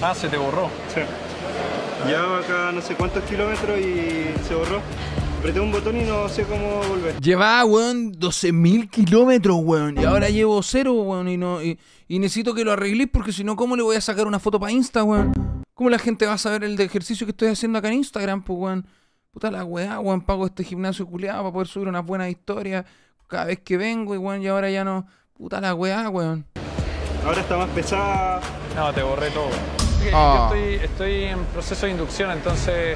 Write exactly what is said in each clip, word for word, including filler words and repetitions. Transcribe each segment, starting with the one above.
Ah, se te borró. Sí. Llevaba acá no sé cuántos kilómetros y se borró. Apreté un botón y no sé cómo volver. Llevaba, weón, doce mil kilómetros, weón. Y ahora llevo cero, weón. Y, no, y, y necesito que lo arregléis porque si no, ¿cómo le voy a sacar una foto para Insta, weón? ¿Cómo la gente va a saber el de ejercicio que estoy haciendo acá en Instagram, pues, weón? Puta la weá, weón. Pago este gimnasio culiado para poder subir unas buenas historias cada vez que vengo, y weón, y ahora ya no. Puta la weá, weón. Ahora está más pesada. No, te borré todo. Oh. Yo estoy, estoy en proceso de inducción, entonces...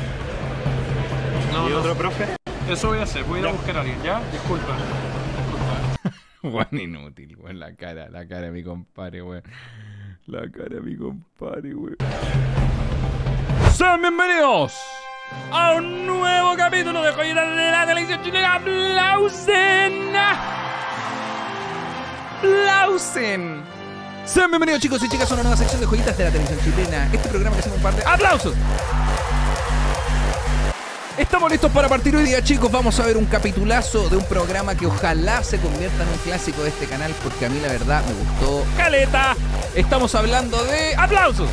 No, ¿Y no. otro profe? Eso voy a hacer, voy a ir a buscar a alguien, ¿ya? Disculpa. Weón, inútil, weón. La cara, la cara de mi compadre, weón. La cara de mi compadre, weón. Sean bienvenidos a un nuevo capítulo de Joyitas de la Televisión Chilena. ¡Aplausen! ¡Aplausen! Sean bienvenidos, chicos y chicas, a una nueva sección de Joyitas de la Televisión Chilena. Este programa que hacemos parte... ¡Aplausos! Estamos listos para partir hoy día, chicos. Vamos a ver un capitulazo de un programa que ojalá se convierta en un clásico de este canal, porque a mí la verdad me gustó caleta. Estamos hablando de... ¡Aplausos!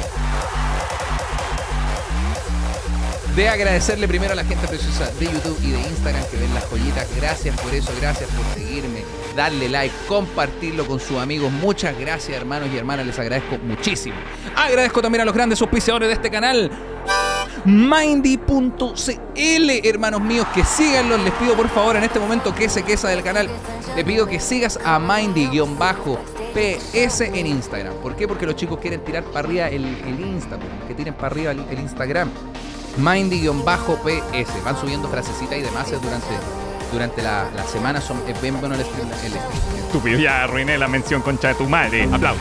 De agradecerle primero a la gente preciosa de YouTube y de Instagram que ven las joyitas. Gracias por eso, gracias por seguirme, darle like, compartirlo con sus amigos. Muchas gracias, hermanos y hermanas, les agradezco muchísimo. Agradezco también a los grandes auspiciadores de este canal, Mindy punto c l, hermanos míos, que síganlos. Les pido por favor en este momento que se quesa del canal, le pido que sigas a Mindy-P S en Instagram. ¿Por qué? Porque los chicos quieren tirar para arriba el, el Insta, que tiren para arriba el, el Instagram. Mindy-P S. Van subiendo frasecitas y demás durante, durante la, la semana. Son es bien bueno el stream. El stream. Estúpido, ya arruiné la mención, concha de tu madre. Aplausos.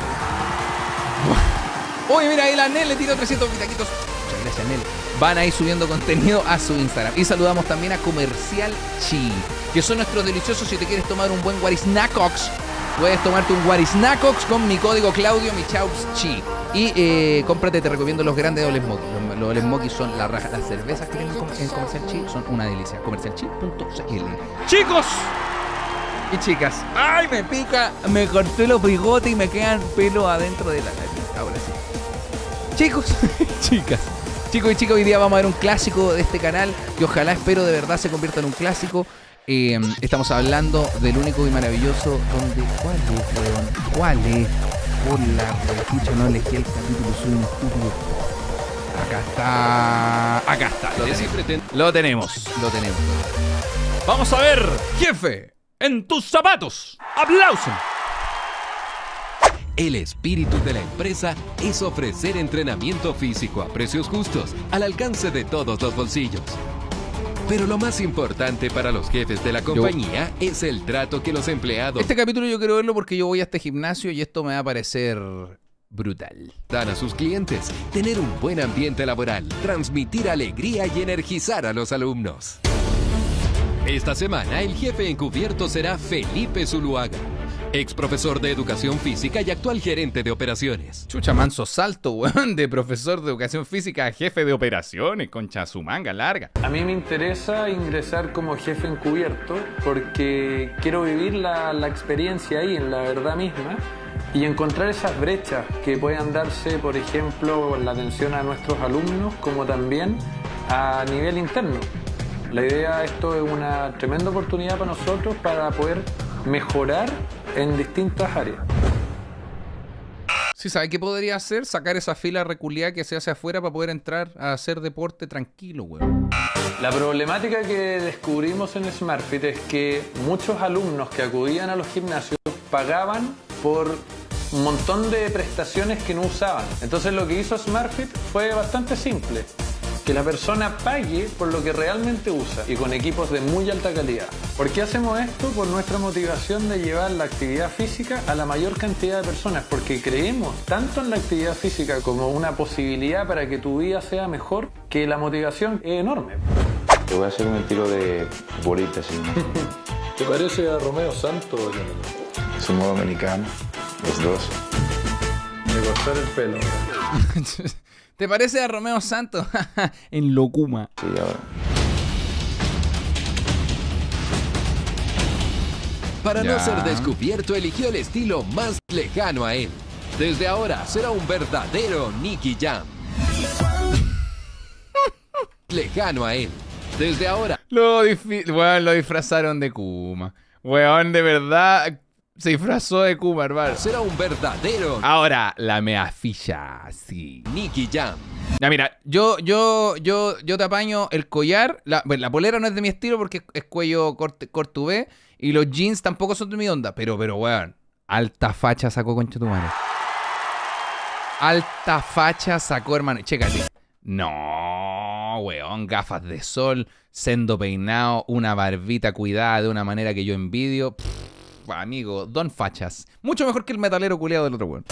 Uy, mira, ahí la Nel le tiró trescientos pitaquitos. Muchas gracias, Nel. Van a ir subiendo contenido a su Instagram. Y saludamos también a Comercial Chi, que son nuestros deliciosos. Si te quieres tomar un buen Guarisnacox, puedes tomarte un Guarisnacox con mi código Claudio Michaux Chi. Y eh, cómprate, te recomiendo los grandes Doble Smoky. Los, los Doble Smoky son la raja. Las cervezas que tienen en Comercial Chi son una delicia. Comercial Chi punto c l. Chicos y chicas, ay, me pica, me corté los bigotes y me quedan pelos adentro de la nariz. Ahora sí. Chicos, chicas, chicos y chicas, hoy día vamos a ver un clásico de este canal que ojalá, espero de verdad se convierta en un clásico. Eh, estamos hablando del único y maravilloso donde... ¿Cuál es, weón? ¿Cuál es? Por la rechucha, no elegí el capítulo, soy un estúpido. Acá está... Acá está, lo tenemos. Lo tenemos, lo tenemos. Vamos a ver, jefe, en tus zapatos. ¡Aplausos! El espíritu de la empresa es ofrecer entrenamiento físico a precios justos, al alcance de todos los bolsillos. Pero lo más importante para los jefes de la compañía yo, es el trato que los empleados... Este capítulo yo quiero verlo porque yo voy a este gimnasio y esto me va a parecer brutal. Dan a sus clientes, tener un buen ambiente laboral, transmitir alegría y energizar a los alumnos. Esta semana el jefe encubierto será Felipe Zuluaga, ex profesor de educación física y actual gerente de operaciones. Chucha, manso salto, weón, de profesor de educación física a jefe de operaciones, concha su manga larga. A mí me interesa ingresar como jefe encubierto porque quiero vivir la, la experiencia ahí, en la verdad misma, y encontrar esas brechas que puedan darse, por ejemplo, en la atención a nuestros alumnos, como también a nivel interno. La idea, esto es una tremenda oportunidad para nosotros para poder mejorar en distintas áreas. Sí, ¿sabe qué podría hacer? Sacar esa fila reculiada que se hace afuera para poder entrar a hacer deporte tranquilo, weón. La problemática que descubrimos en SmartFit es que muchos alumnos que acudían a los gimnasios pagaban por un montón de prestaciones que no usaban. Entonces lo que hizo SmartFit fue bastante simple. Que la persona pague por lo que realmente usa y con equipos de muy alta calidad. ¿Por qué hacemos esto? Por nuestra motivación de llevar la actividad física a la mayor cantidad de personas, porque creemos tanto en la actividad física como una posibilidad para que tu vida sea mejor, que la motivación es enorme. Te voy a hacer un estilo de bolita así, ¿no? ¿Te parece a Romeo Santos? Es un modo americano, los dos. De cortar el pelo. ¿Te parece a Romeo Santos? En Locuma. Sí, ahora. Para Ya. no ser descubierto, eligió el estilo más lejano a él. Desde ahora será un verdadero Nicky Jam. Lejano a él. Desde ahora. Lo, bueno, lo disfrazaron de Kuma. Weón, de verdad se disfrazó de Kuma, hermano. Será un verdadero. Ahora la mea ficha, sí. Nicky Jam. Ya, mira, yo, yo, yo, yo te apaño el collar. La, bueno, la polera no es de mi estilo porque es cuello corte, corto V. Y los jeans tampoco son de mi onda. Pero, pero, weón, alta facha sacó, concha tu madre. Alta facha sacó, hermano. Chécate. No, weón, gafas de sol, sendo peinado, una barbita cuidada de una manera que yo envidio. Pff, amigo, don fachas. Mucho mejor que el metalero culeado del otro weón.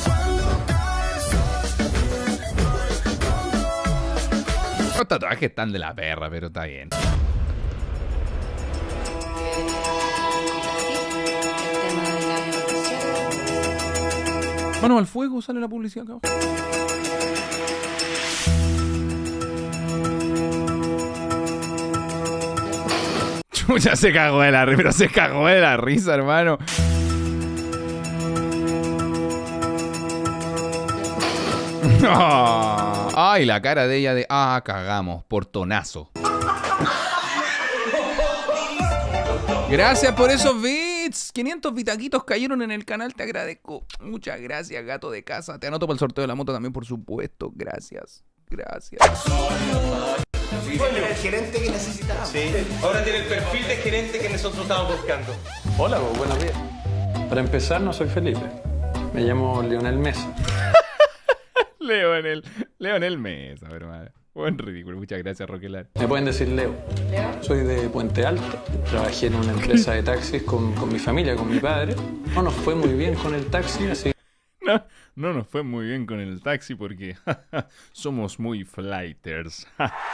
Los tatuajes están de la perra, pero está bien. Mano al fuego, sale la publicidad acá. Chucha, se cagó de la risa, pero se cagó de la risa, hermano. Oh, ay, la cara de ella de ah, cagamos, portonazo. Gracias por esos bits. quinientos bitaquitos cayeron en el canal, te agradezco. Muchas gracias, gato de casa. Te anoto para el sorteo de la moto también, por supuesto. Gracias, gracias. Sí, era el gerente que necesitábamos. Sí. Ahora tiene el perfil de gerente que nosotros estábamos buscando. Hola, pues, buenos días. Para empezar, no soy Felipe. Me llamo Leonel Mesa. Leonel, Leonel Mesa, hermano. Buen ridículo, muchas gracias, Roquelar. Me pueden decir Leo. Leo. Soy de Puente Alto. Trabajé en una empresa de taxis con, con mi familia, con mi padre. No nos fue muy bien con el taxi, así. No, no nos fue muy bien con el taxi porque somos muy flighters.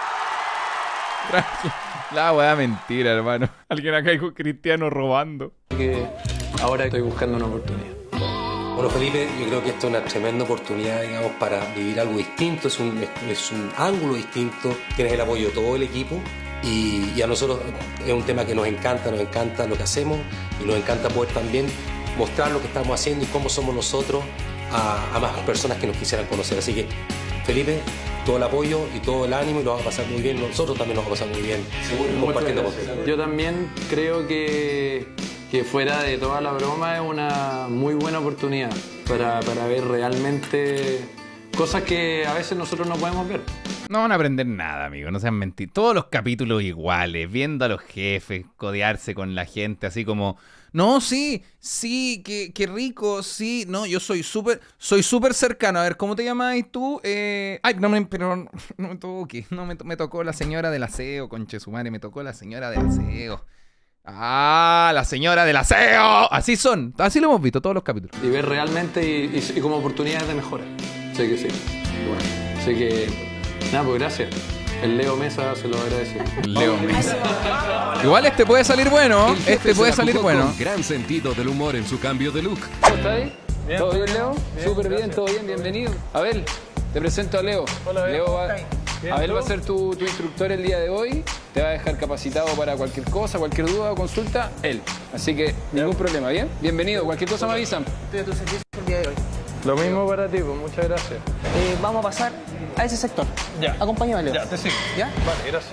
La weá mentira, hermano. Alguien acá dijo Cristiano robando. Que ahora estoy buscando una oportunidad. Bueno, Felipe, yo creo que esto es una tremenda oportunidad, digamos, para vivir algo distinto, es un, es un ángulo distinto, tienes el apoyo de todo el equipo y, y a nosotros es un tema que nos encanta, nos encanta lo que hacemos y nos encanta poder también mostrar lo que estamos haciendo y cómo somos nosotros a, a más personas que nos quisieran conocer. Así que, Felipe, todo el apoyo y todo el ánimo y lo vamos a pasar muy bien, nosotros también nos vamos a pasar muy bien compartiendo contigo. Yo también creo que... que fuera de toda la broma es una muy buena oportunidad para, para ver realmente cosas que a veces nosotros no podemos ver. No van a aprender nada, amigo, no sean mentiras. Todos los capítulos iguales, viendo a los jefes, codearse con la gente, así como... No, sí, sí, qué, qué rico, sí. No, yo soy súper, soy súper cercano. A ver, ¿cómo te llamas tú? Eh... Ay, no me, pero no, no me toque. No me, me tocó la señora del aseo, conche su madre, me tocó la señora del aseo. Ah, la señora del aseo. Así son, así lo hemos visto todos los capítulos. Y ver realmente y, y, y como oportunidades de mejora. Sé que sí. Bueno, sé que... Nada, pues gracias. El Leo Mesa se lo agradece. Leo Mesa. Igual este puede salir bueno. Este puede salir bueno. Con gran sentido del humor en su cambio de look. ¿Cómo estás ahí? Bien. ¿Todo bien, Leo? Súper bien, todo bien, bienvenido. Abel, te presento a Leo. Hola, Leo va... Bien, Abel ¿tú? va a ser tu, tu instructor el día de hoy. Te va a dejar capacitado para cualquier cosa, cualquier duda o consulta, él. Así que ningún problema, ¿bien? Bienvenido, cualquier cosa me avisan. Estoy a tu servicio el día de hoy. Lo mismo para ti, pues muchas gracias. Eh, vamos a pasar a ese sector. Ya. Acompáñame, Leo. Ya, te sigo. ¿Ya? Vale, gracias.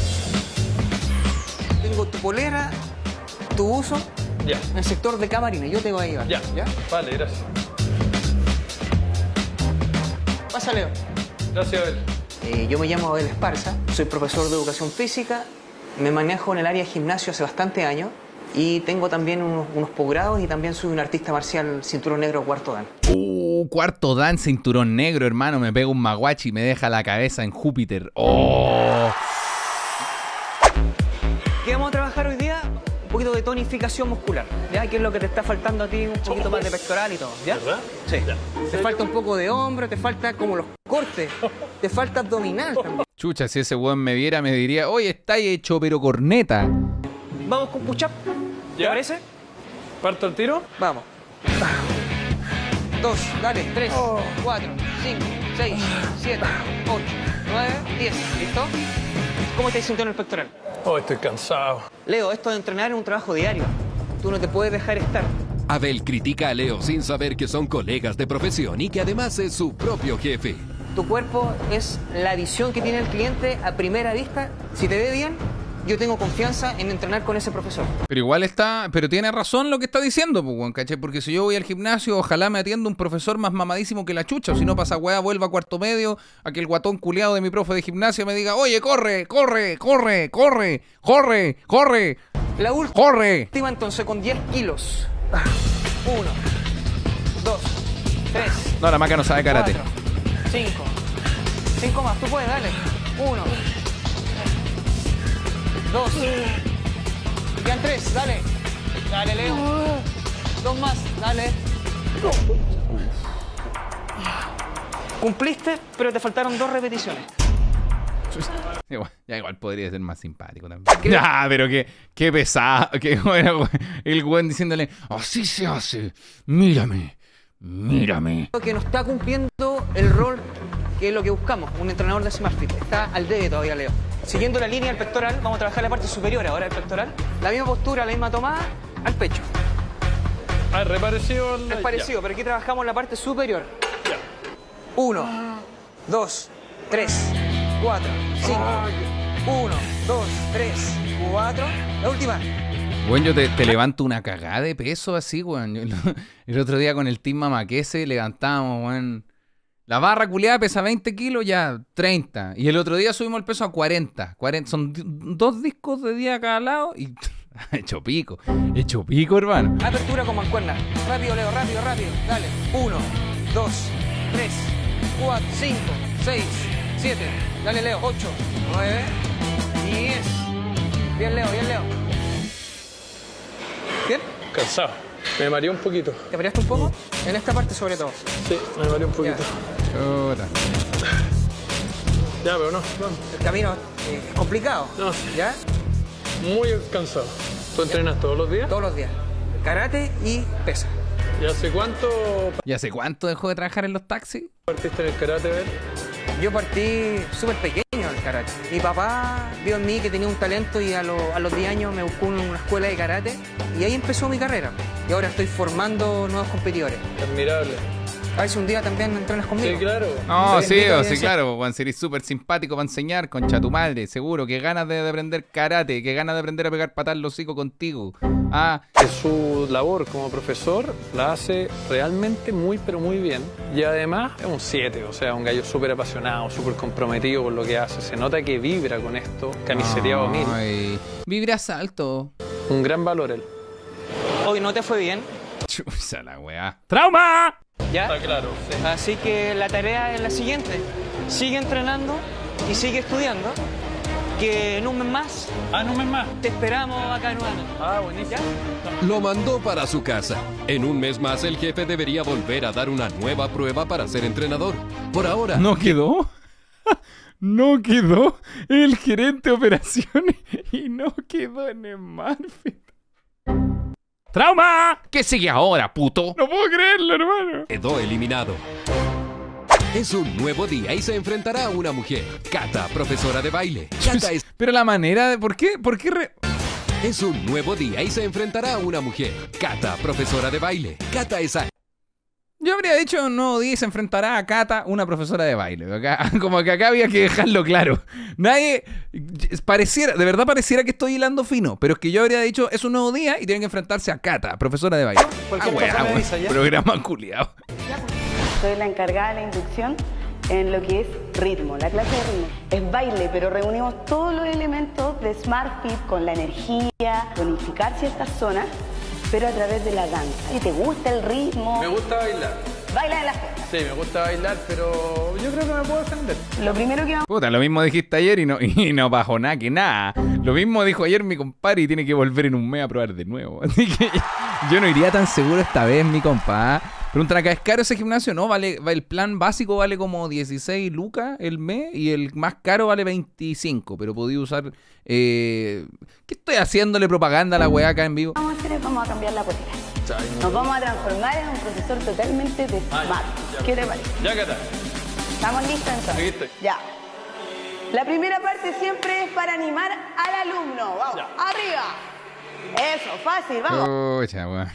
Tengo tu polera, tu uso, Ya. en el sector de camarines. Yo te voy a llevar. Ya. ¿Ya? Vale, gracias. Pasa, Leo. Gracias, Abel. Eh, yo me llamo Abel Esparza, soy profesor de educación física, me manejo en el área de gimnasio hace bastante años y tengo también unos, unos posgrados y también soy un artista marcial cinturón negro cuarto dan. Uh, cuarto dan, cinturón negro, hermano. Me pega un maguachi y me deja la cabeza en Júpiter. Oh. ¿Qué vamos a trabajar hoy día? Un poquito de tonificación muscular, ¿ya? ¿Qué es lo que te está faltando a ti? Un poquito más de pectoral y todo, ¿ya? ¿Verdad? Sí. Ya. Te falta un poco de hombro, te falta como los cortes, te falta abdominal también. Chucha, si ese weón me viera me diría, oye, está hecho pero corneta. Vamos con push-up, ¿te ¿Ya? parece? ¿Parto el tiro? Vamos. Dos, dale, tres, cuatro, cinco, seis, siete, ocho, nueve, diez. ¿Listo? ¿Cómo te sintiendo en el pectoral? Oh, estoy cansado. Leo, esto de entrenar es un trabajo diario. Tú no te puedes dejar estar. Abel critica a Leo sin saber que son colegas de profesión y que además es su propio jefe. Tu cuerpo es la visión que tiene el cliente a primera vista. Si te ve bien, yo tengo confianza en entrenar con ese profesor. Pero igual está, pero tiene razón lo que está diciendo, pues, weón, ¿cachai? Porque si yo voy al gimnasio, ojalá me atienda un profesor más mamadísimo que la chucha, o si no pasa weá, vuelva a cuarto medio, a que el guatón culiado de mi profe de gimnasio me diga, oye, corre, corre, corre, corre, corre, corre, La corre. última entonces con diez kilos. Uno, dos, tres. No, la maca no sabe karate. Cuatro, cinco. Cinco más, tú puedes, dale. Uno. Dos. Quedan tres, dale. Dale, Leo. Dos más, dale. Cumpliste, pero te faltaron dos repeticiones. Igual, ya igual podría ser más simpático también. Ya, pero qué, qué pesado. Qué bueno, el güey diciéndole, así se hace. Mírame, mírame. Que no está cumpliendo el rol que es lo que buscamos, un entrenador de SmartFit. Está al debe todavía, Leo. Siguiendo la línea del pectoral, vamos a trabajar la parte superior ahora del pectoral. La misma postura, la misma tomada, al pecho. Ah, es reparecido. Es parecido, pero aquí trabajamos la parte superior. Ya. Uno, dos, tres, cuatro, cinco. Uno, dos, tres, cuatro. La última. Bueno, yo te, te levanto una cagada de peso así, weón. El, el otro día con el Team Mamaquese levantábamos, weón. La barra culiada pesa veinte kilos, ya treinta. Y el otro día subimos el peso a cuarenta. cuarenta son dos discos de día a cada lado y hecho pico. Hecho pico, hermano. Apertura con mancuerna. Rápido, Leo, rápido, rápido. Dale. Uno, dos, tres, cuatro, cinco, seis, siete. Dale, Leo. Ocho, nueve, diez. Bien, Leo, bien, Leo. ¿Bien? Cansado. Me mareé un poquito. ¿Te mareaste un poco? En esta parte sobre todo. Sí, me mareé un poquito. Chuta. Ya, pero no, no. El camino eh, es complicado. No. ¿Ya? Muy cansado. ¿Tú entrenas todos los días? Todos los días. Karate y pesa. ¿Y hace cuánto ¿Y hace cuánto dejó de trabajar en los taxis? partiste en el karate, ver? Yo partí súper pequeño al karate. Mi papá vio en mí que tenía un talento y a, lo, a los diez años me buscó en una escuela de karate y ahí empezó mi carrera. Y ahora estoy formando nuevos competidores. Admirable. A ver si un día también entrenas conmigo. Sí, claro. No, Te sí, invito a o sí, decir- claro, Juan, sería súper simpático para enseñar, concha tu madre, seguro. Que ganas de, de aprender karate, que ganas de aprender a pegar patas los hocico contigo. Ah, Que su labor como profesor la hace realmente muy, pero muy bien. Y además es un siete, o sea, un gallo súper apasionado, súper comprometido con lo que hace. Se nota que vibra con esto, camiseteado mil. ay, vibras alto. Un gran valor él. Hoy no te fue bien, Chusa la weá. ¡Trauma! ¿ya? Está claro, sí. Así que la tarea es la siguiente. Sigue entrenando y sigue estudiando, que en un mes más Ah, no me más. te esperamos acá nuevamente. Ah, buenísimo. Lo mandó para su casa. En un mes más el jefe debería volver a dar una nueva prueba para ser entrenador. Por ahora, ¿No quedó? No quedó el gerente de operaciones y no quedó en el Smurfit. ¡Trauma! ¿Qué sigue ahora, puto? No puedo creerlo, hermano. quedó eliminado. Es un nuevo día y se enfrentará a una mujer, Cata, profesora de baile. Cata es, Pero la manera de... ¿Por qué? ¿Por qué re... es un nuevo día y se enfrentará a una mujer, Cata, profesora de baile. Cata es a- Yo habría dicho un nuevo día y se enfrentará a Cata, una profesora de baile. Acá- como que acá había que dejarlo claro. Nadie... Pareciera, de verdad pareciera que estoy hilando fino, pero es que yo habría dicho es un nuevo día y tienen que enfrentarse a Cata, profesora de baile. Cualquier Ah, weá, cosa me weá, avisa, ¿ya? programa culiado. Soy la encargada de la inducción en lo que es ritmo, la clase de ritmo. Es baile, pero reunimos todos los elementos de SmartFit con la energía, tonificar ciertas zonas, pero a través de la danza. Si te gusta el ritmo, Me gusta bailar. baila en la fiesta. Sí, me gusta bailar, pero yo creo que me puedo defender. Lo primero que vamos Puta, lo mismo dijiste ayer y no, y no bajó nada, que nada. Lo mismo dijo ayer mi compadre y tiene que volver en un mes a probar de nuevo. Así que yo no iría tan seguro esta vez, mi compa. Preguntan acá, ¿es caro ese gimnasio? No, vale, va- el plan básico vale como dieciséis lucas el mes y el más caro vale veinticinco, pero podía usar... Eh... ¿Qué estoy haciéndole propaganda a la weá acá en vivo? a hacer es vamos a cambiar la polera. Nos vamos a transformar en un profesor totalmente de Smart. ¿Qué te parece? Ya, Cata. ¿Estamos listos entonces? Aquí estoy. Ya. La primera parte siempre es para animar al alumno. Vamos, arriba. Eso, fácil, vamos. Pucha, weón.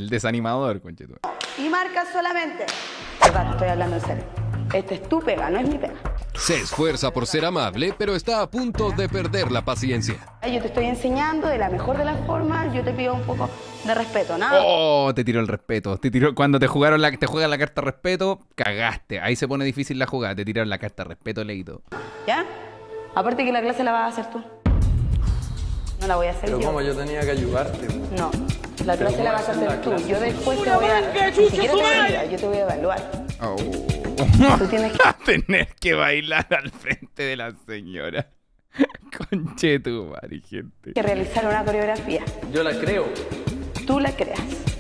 El desanimador, conchetumare. Y marcas solamente. Verdad, estoy hablando en serio. Esta es tu pega, no es mi pega. Se esfuerza por ser amable, pero está a punto de perder la paciencia. Yo te estoy enseñando de la mejor de las formas. Yo te pido un poco de respeto, ¿no? Oh, te tiró el respeto. Te tiró cuando te jugaron la, te juegan la carta respeto, cagaste. Ahí se pone difícil la jugada. Te tiraron la carta respeto, Leito. ¿Ya? Aparte que la clase la vas a hacer tú. No la voy a hacer Pero yo. como yo tenía que ayudarte. No, la clase la vas a hacer tú. Yo después te voy a... Ni siquiera te voy a ayudar, yo te voy a evaluar. Oh. Tú tienes que... Tener que bailar al frente de la señora. Conchetumare, gente. que realizar una coreografía. Yo la creo. Tú la creas.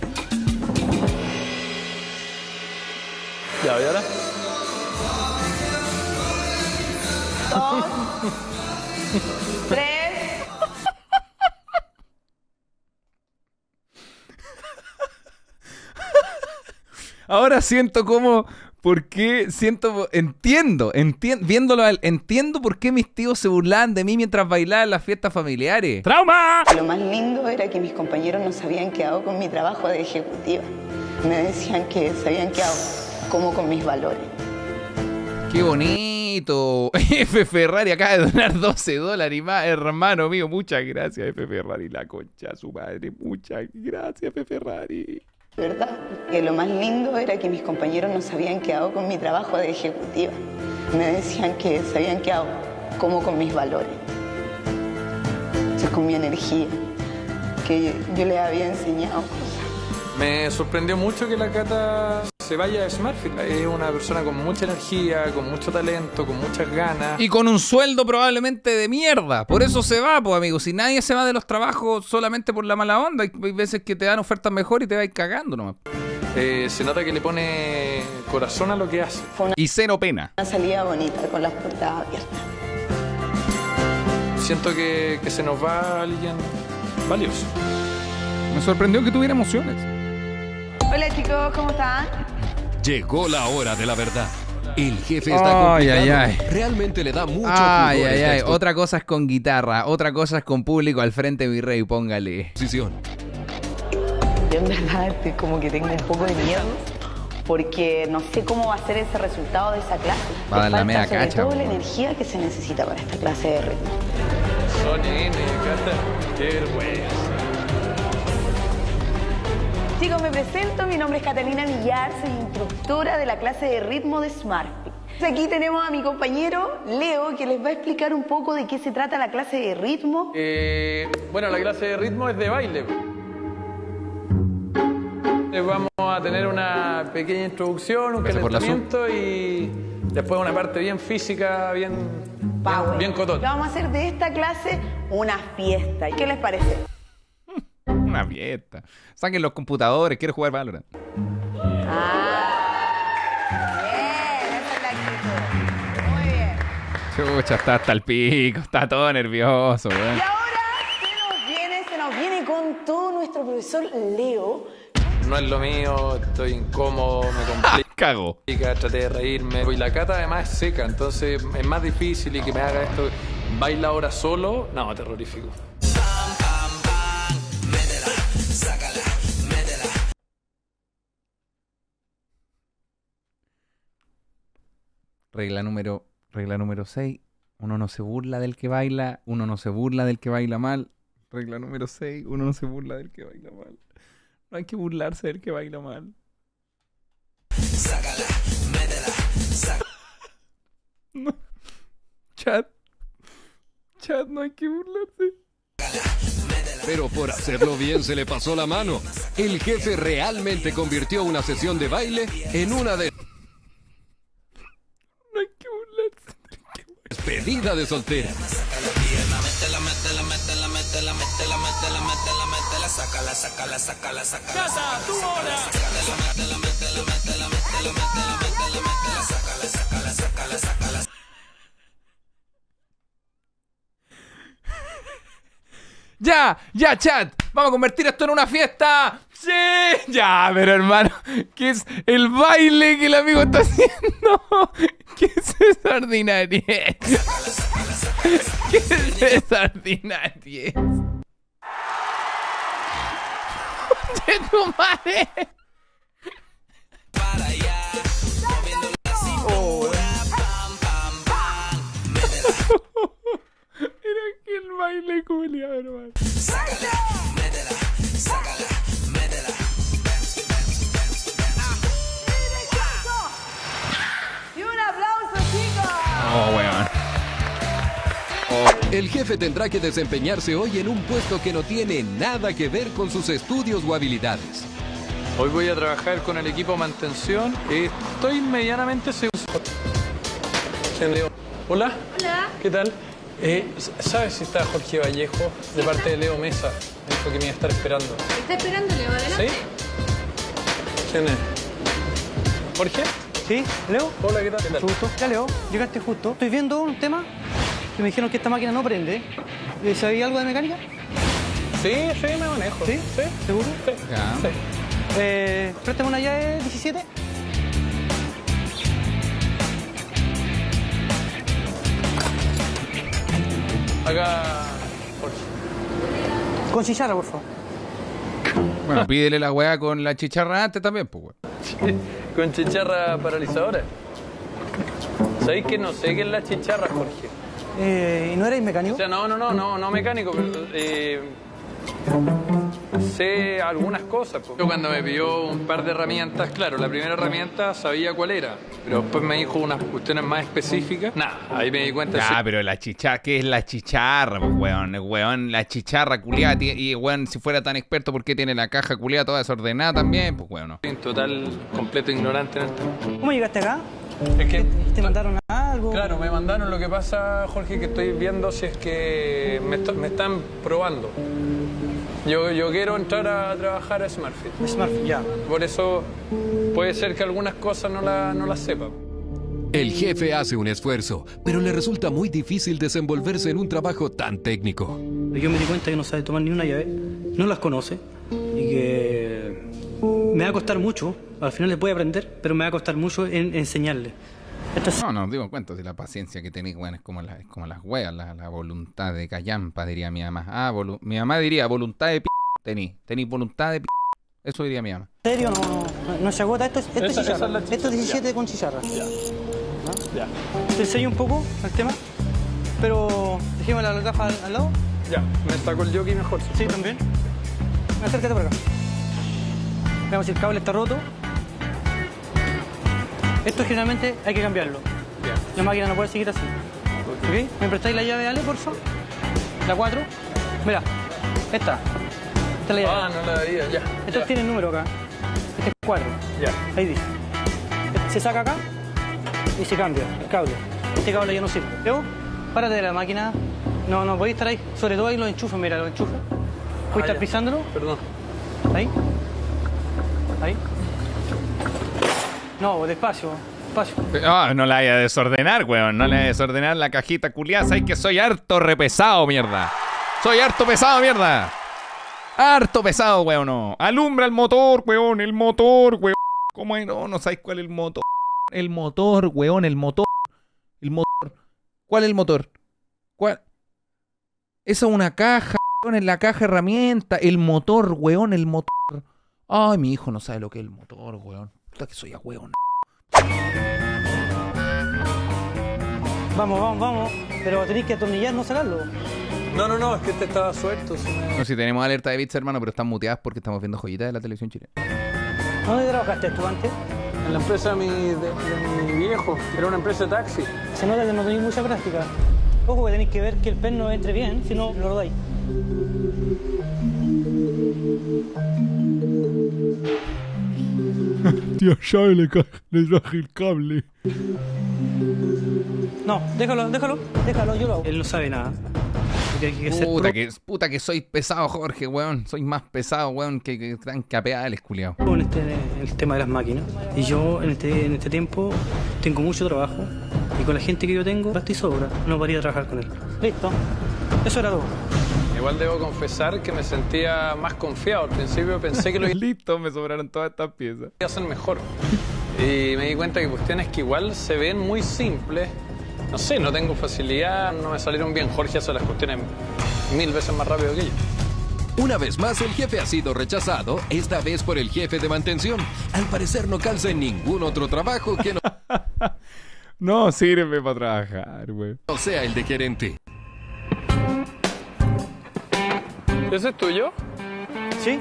Ya, ¿y ahora? Dos, tres. Ahora siento como... ¿Por qué? Siento... Entiendo. Entiendo viéndolo a él, entiendo por qué mis tíos se burlaban de mí mientras bailaban en las fiestas familiares. ¡Trauma! Lo más lindo era que mis compañeros no se habían quedado con mi trabajo de ejecutiva. Me decían que se habían quedado como con mis valores. ¡Qué bonito! F. Ferrari acaba de donar doce dólares más. Hermano mío, muchas gracias, F. Ferrari. La concha a su madre. Muchas gracias, F. Ferrari. ¿Verdad? Que lo más lindo era que mis compañeros no se habían quedado con mi trabajo de ejecutiva. Me decían que se habían quedado como con mis valores. Con mi energía. Que yo les había enseñado cosas. Me sorprendió mucho que la Cata se vaya de Smurfit. Es una persona con mucha energía, con mucho talento, con muchas ganas. Y con un sueldo probablemente de mierda. Por eso se va, pues, amigo. Si nadie se va de los trabajos solamente por la mala onda, hay veces que te dan ofertas mejor y te vas cagando nomás. Eh, se nota que le pone corazón a lo que hace. Y cero pena. Una salida bonita, con las puertas abiertas. Siento que, que se nos va alguien valioso. Me sorprendió que tuviera emociones. Hola chicos, ¿cómo están? Llegó la hora de la verdad. El jefe está ay, complicado. ay, ay. Realmente le da mucho Ay, pudor ay, esta ay. expo- Otra cosa es con guitarra, otra cosa es con público al frente, mi rey, póngale. exposición. Yo en verdad estoy como que tengo un poco de miedo porque no sé cómo va a ser ese resultado de esa clase. Va a dar Me la falta media sobre cacha, todo la bro. energía que se necesita para esta clase de ritmo. Son N, Cata. Qué vergüenza. Chicos, me presento, mi nombre es Catalina Villar, soy instructora de la clase de ritmo de SmartFit. Aquí tenemos a mi compañero Leo, que les va a explicar un poco de qué se trata la clase de ritmo. Eh, bueno, la clase de ritmo es de baile. Eh, Vamos a tener una pequeña introducción, un Gracias por la calentamiento y después una parte bien física, bien, Power. bien, bien cotón. Vamos a hacer de esta clase una fiesta. ¿Qué les parece? Una fiesta. Saquen los computadores, quiero jugar Valorant. Ah, bien, esa es la actitud. Muy bien. Chucha, está hasta el pico, está todo nervioso, Y weón. ahora se nos viene, se nos viene con todo nuestro profesor Leo. No es lo mío, estoy incómodo, me complica. Cago. Traté de reírme. Y la Cata además es seca, entonces es más difícil y que me haga esto. Baila ahora solo, no, terrorífico. Regla número, regla número seis. Uno no se burla del que baila, uno no se burla del que baila mal. Regla número seis. Uno no se burla del que baila mal. No hay que burlarse del que baila mal. Sácala, métela, sácala. No. Chat. Chat, no hay que burlarse. Pero por hacerlo bien se le pasó la mano. El jefe realmente convirtió una sesión de baile en una de... No hay que burlarse. Despedida de soltera. Métela, métela, métela, métela, métela, métela, métela, métela, sácala, sácala, sácala, sácala. ¡Casa, tu hora! Métela, métela, métela, métela, métela, métela, métela, métela, sácala, sácala, sácala, sácala. Ya, ya, chat. Vamos a convertir esto en una fiesta. Sí. Ya, pero hermano, ¿qué es el baile que el amigo está haciendo? ¿Qué es esa ordinariez? ¿Qué es esa ordinariez? ¡Conche tu madre! Oh, Mira que el baile culiado, hermano. sácala, métela, sácala, métela. Y un aplauso, chicos. Oh, weón. El jefe tendrá que desempeñarse hoy en un puesto que no tiene nada que ver con sus estudios o habilidades. Hoy voy a trabajar con el equipo mantención. Eh, estoy medianamente seguro. Hola. Hola. ¿Qué tal? Eh, ¿Sabes si está Jorge Vallejo de parte de Leo Mesa? Me dijo que me iba a estar esperando. ¿Está esperando, Leo? Adelante. ¿Sí? ¿Quién es? ¿Jorge? Sí, Leo. Hola, ¿qué tal? ¿Qué tal? Mucho gusto. Ya, Leo, llegaste justo. Estoy viendo un tema que me dijeron que esta máquina no prende. ¿Sabéis algo de mecánica? Sí, sí, me manejo. ¿Sí? ¿Sí? ¿Seguro? Sí. Ya. Sí. Eh, préstame una llave diecisiete. Acá, Jorge. Con chicharra, por favor. Bueno, pídele la weá con la chicharra antes también, pues, weón. Con chicharra paralizadora. ¿Sabéis que no sé qué es la chicharra, Jorge? Eh, ¿Y no eres mecánico? O sea, no, no, no, no, no mecánico, pero eh, sé algunas cosas. Yo cuando me pidió un par de herramientas, claro, la primera herramienta sabía cuál era, pero después me dijo unas cuestiones más específicas. Nada, ahí me di cuenta. Ah, sí. pero la chicharra, ¿qué es la chicharra, pues, weón? Weón, la chicharra culiada. ti- Y, weón, si fuera tan experto, ¿por qué tiene la caja culiada toda desordenada también? Pues, weón, no. Soy un total, completo ignorante en el tema. ¿Cómo llegaste acá? Es que, ¿Te mandaron algo? claro, me mandaron. Lo que pasa, Jorge, que estoy viendo si es que me, est- me están probando. Yo, yo quiero entrar a trabajar a SmartFit. SmartFit, ya. Por eso puede ser que algunas cosas no, la, no las sepa. El jefe hace un esfuerzo, pero le resulta muy difícil desenvolverse en un trabajo tan técnico. Yo me di cuenta que no sabe tomar ni una llave, no las conoce y que me va a costar mucho. Al final les voy a aprender, pero me va a costar mucho en enseñarle. Esto es... No, no, digo cuenta, si la paciencia que tenéis, weón, es como, la, es como las weas, la, la voluntad de callampa, diría mi mamá. Ah, volu- mi mamá diría voluntad de p***, tení, tení voluntad de p***. Eso diría mi mamá. ¿En serio? No, no, no se agota. Esto es, esto es Esa- esa chicharra. es la chicharra. Esto es diecisiete con chicharra. Ya. Ya. Te enseño un poco el tema, pero dejemos la caja al, al lado. Ya, me sacó el jockey mejor. Sí, también. Acércate por acá. Veamos si el cable está roto. Esto generalmente hay que cambiarlo. Ya. La máquina no puede seguir así. ¿Ok? ¿Me prestáis la llave, Ale, por favor? La cuatro. Mira, esta. Esta es la llave. Ah, no la veía, ya. Esto ya. tiene el número acá. Este es cuatro. Ya. Ahí dice. Se saca acá y se cambia el cable. Este cable ya no sirve. Leo, párate de la máquina. No, no podéis estar ahí. Sobre todo ahí los enchufes, mira, los enchufes. ¿Puedes Ah, estar ya. pisándolo? Perdón. Ahí. Ahí. No, despacio. Despacio. Ah, no la vaya a desordenar, weón. No le vaya a desordenar la cajita culiada. Sabes que soy harto repesado, mierda. Soy harto pesado, mierda. Harto pesado, weón. No. Alumbra el motor, weón. El motor, weón. ¿Cómo es? No, no sabes cuál es el motor. El motor, weón. El motor. El motor. ¿Cuál es el motor? ¿Cuál? Esa es una caja, weón. Es la caja herramienta. El motor, weón. El motor. Ay, mi hijo no sabe lo que es el motor, weón. Puta que soy a weón. Vamos, vamos, vamos. Pero tenéis que atornillar, no sacarlo. No, no, no, es que este estaba suelto. Si me... No, si tenemos alerta de bits, hermano, pero están muteadas porque estamos viendo joyitas de la televisión chilena. ¿Dónde trabajaste tú antes? En la empresa de mi, de, de mi viejo. Era una empresa de taxi. Se nota que no tenéis mucha práctica. Ojo que tenéis que ver que el pen no entre bien, si no lo rodáis. Tío, ya le, le traje el cable. No, déjalo, déjalo, déjalo, yo lo hago. Él no sabe nada. Porque hay que ser Puta pro que, puta que soy pesado, Jorge, weón. Soy más pesado, weón, que, que tan capeales, culiao. en este, en el tema de las máquinas. Y yo en este, en este tiempo tengo mucho trabajo. Y con la gente que yo tengo, basta y sobra. No podría trabajar con él. Listo. Eso era todo. Igual debo confesar que me sentía más confiado. Al principio pensé que lo iba Listo, me sobraron todas estas piezas. a hacer mejor. Y me di cuenta que cuestiones que igual se ven muy simples. No sé, no tengo facilidad, no me salieron bien. Jorge hace las cuestiones mil veces más rápido que yo. Una vez más, el jefe ha sido rechazado, esta vez por el jefe de mantención. Al parecer no calza en ningún otro trabajo que no, No sirve para trabajar, güey. no sea el de gerente. ¿Ese es tuyo? Sí.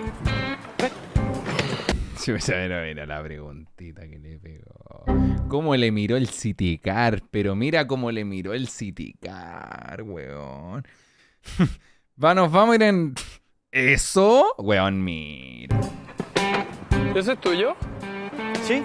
Sí, mira, mira la preguntita que le pegó. ¿Cómo le miró el Citicar? Pero mira cómo le miró el Citicar, weón. Va, nos vamos a ir en... ¿Eso? Weón, mira. ¿Ese es tuyo? Sí.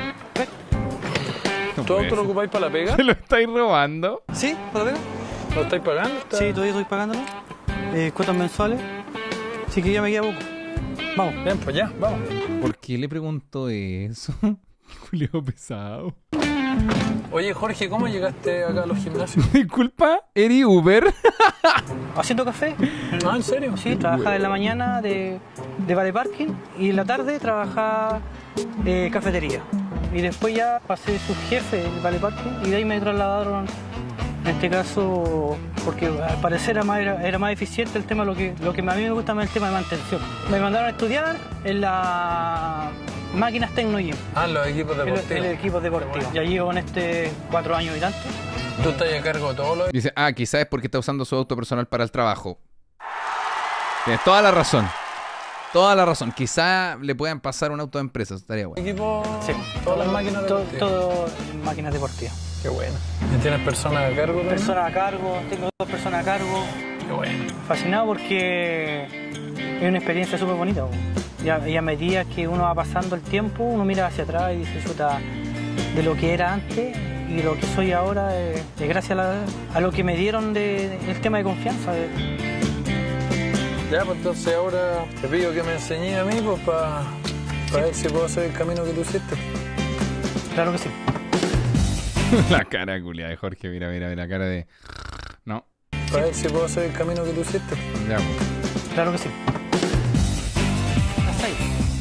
No ¿Todo puede te lo ser. ocupáis para la pega? ¿Se lo estáis robando? Sí, ¿para la pega? ¿Lo estáis pagando? ¿Está? Sí, todavía estoy pagándolo. Eh, cuotas mensuales. Así que ya me queda poco. Vamos. Bien, pues ya, vamos. ¿Por qué le preguntó eso? Julio pesado. Oye, Jorge, ¿cómo llegaste acá a los gimnasios? Disculpa, ¿eri Uber? Haciendo café. Ah, ¿en serio? Sí, trabajaba en la mañana de, de vale parking y en la tarde trabajaba eh, cafetería. Y después ya pasé subjefe en vale parking y de ahí me trasladaron, en este caso, porque al parecer era más, era, era más eficiente el tema, lo que, lo que a mí me gusta más es el tema de mantención. Me mandaron a estudiar en las máquinas Tecnogym. Ah, los equipos deportivos. En el equipo deportivo. Ya llevo en este cuatro años y tanto. ¿Tú estás a cargo de todos los... Dice, ah, quizás es porque está usando su auto personal para el trabajo. Tienes toda la razón. Toda la razón. Quizá le puedan pasar un auto de empresa. Estaría bueno. equipos? Sí. Todas las máquinas Todo, deportivas. todo en máquinas deportivas. Qué bueno. ¿Y tienes personas a cargo también? Personas a cargo, tengo dos personas a cargo. Qué bueno. Fascinado porque es una experiencia súper bonita. Y a, y a medida que uno va pasando el tiempo, uno mira hacia atrás y disfruta de lo que era antes y lo que soy ahora, eh, es gracias a, la- a lo que me dieron de, de- el tema de confianza. de- Ya, pues entonces ahora te pido que me enseñes a mí, pues, para ver si puedo hacer el camino que tú hiciste. Claro que sí. La cara culia de Jorge. Mira, mira, mira. La cara de... No. Para ver si puedo hacer el camino que tú hiciste. Ya, pues. Claro que sí. Hasta ahí.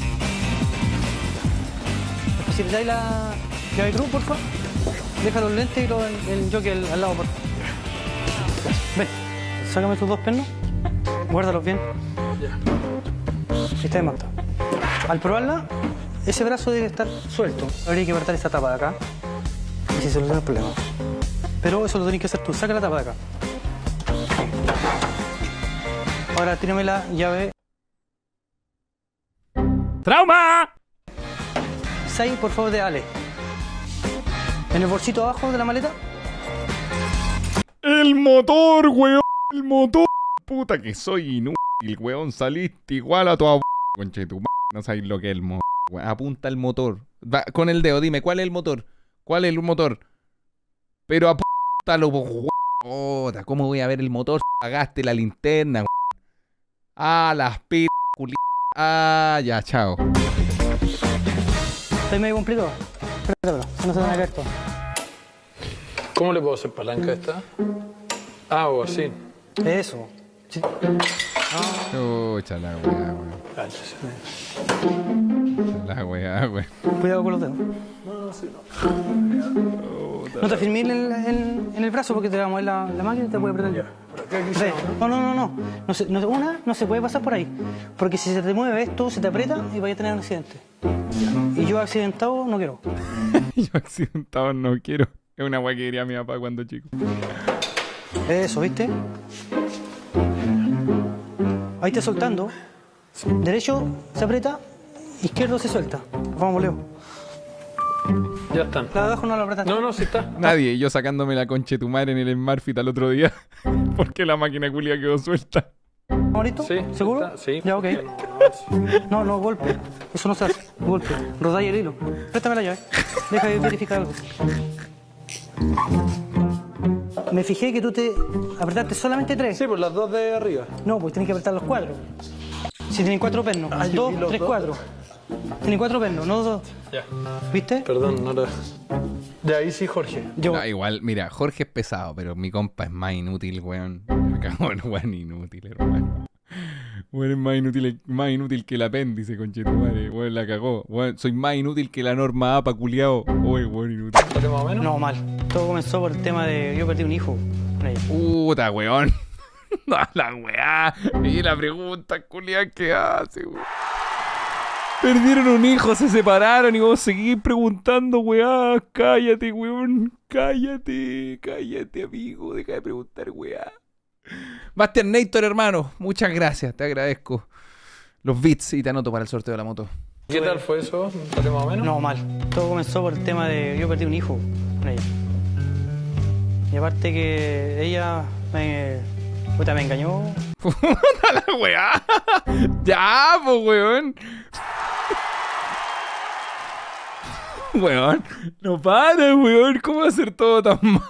¿Me facilitáis la llave cruz, por favor? Deja los lentes y los, el, el jockey al, al lado, por favor. Ven, sácame tus dos pernos. Guárdalos bien. Ya. Está de manta. Al probarla, ese brazo debe estar suelto. Habría que apretar esta tapa de acá. Y se soluciona el problema. Pero eso lo tenés que hacer tú. Saca la tapa de acá. Ahora tírame la llave. ¡Trauma! seis, por favor, de Ale. En el bolsito abajo de la maleta. ¡El motor, weón! ¡El motor! Puta que soy inútil, weón. Saliste igual a tu abuelo. Conche tu m***. No sabes lo que es el motor, weón. Apunta el motor. Va, con el dedo, dime, ¿cuál es el motor? ¿Cuál es el motor? Pero apúntalo, weón. Puta, ¿cómo voy a ver el motor? Apagaste la linterna, weón. Ah, las p... culi... Ah, ya, chao. Estoy medio complicado. Espérate, si no se van a caer todo. ¿Cómo le puedo hacer palanca a esta? Ah, o así. Eso. Sí. Chucha la weá, weón. La weá, weón. Cuidado con los dedos. No te firmé en el, en, en el brazo porque te va a mover la, la máquina y te puede apretar. Ve. No, no, no, no. No se, no. Una, no se puede pasar por ahí. Porque si se te mueve esto, se te aprieta y vaya a tener un accidente. Y yo accidentado no quiero. Yo accidentado no quiero. Es una weá que diría mi papá cuando chico. Eso, ¿viste? Ahí está soltando. Derecho se aprieta, izquierdo se suelta. Vamos, Leo. Ya están. La de abajo no la apretas. No, no, sí está. Nadie, yo sacándome la concha de tu madre en el Smartfit al otro día. Porque la máquina culia quedó suelta. ¿Ahorita? Sí. ¿Seguro? Está, sí. Ya, ok. No, no, golpe. Eso no se hace. Golpe. Rodáis el hilo. Préstame la llave. Deja de verificar algo. Me fijé que tú te apretaste solamente tres. Sí, por las dos de arriba. No, pues tienes que apretar los cuatro. Si tienen cuatro pernos. Ah, yo dos, vi los tres, dos. cuatro. Tienen cuatro pernos, no dos. Ya. ¿Viste? Perdón, no lo... De ahí sí, Jorge. Yo. Da igual, mira, Jorge es pesado, pero mi compa es más inútil, weón. Me cago en weón inútil, hermano. Weón es más inútil, más inútil que el apéndice, conche tu madre. Weón la cagó. Weón, soy más inútil que la norma A pa' culiao. Uy, weón inútil. ¿Sale más o menos? No, mal. Todo comenzó por el tema de yo perdí un hijo con ella. Puta, weón. No, la weá. Y la pregunta, culiá, ¿qué hace, weón? Perdieron un hijo, se separaron y vos seguís preguntando, weá. Cállate, weón. Cállate, cállate, amigo. Deja de preguntar, weá. Basternator, hermano, muchas gracias, te agradezco los bits y te anoto para el sorteo de la moto. ¿Qué tal fue eso? ¿Salió más o menos? No, mal. Todo comenzó por el tema de yo perdí un hijo con ella. Y aparte que ella me, puta, me engañó. ¡Puta la weá! ¡Ya, pues, weón! Weón, no para, weón. ¿Cómo va a ser todo tan malo?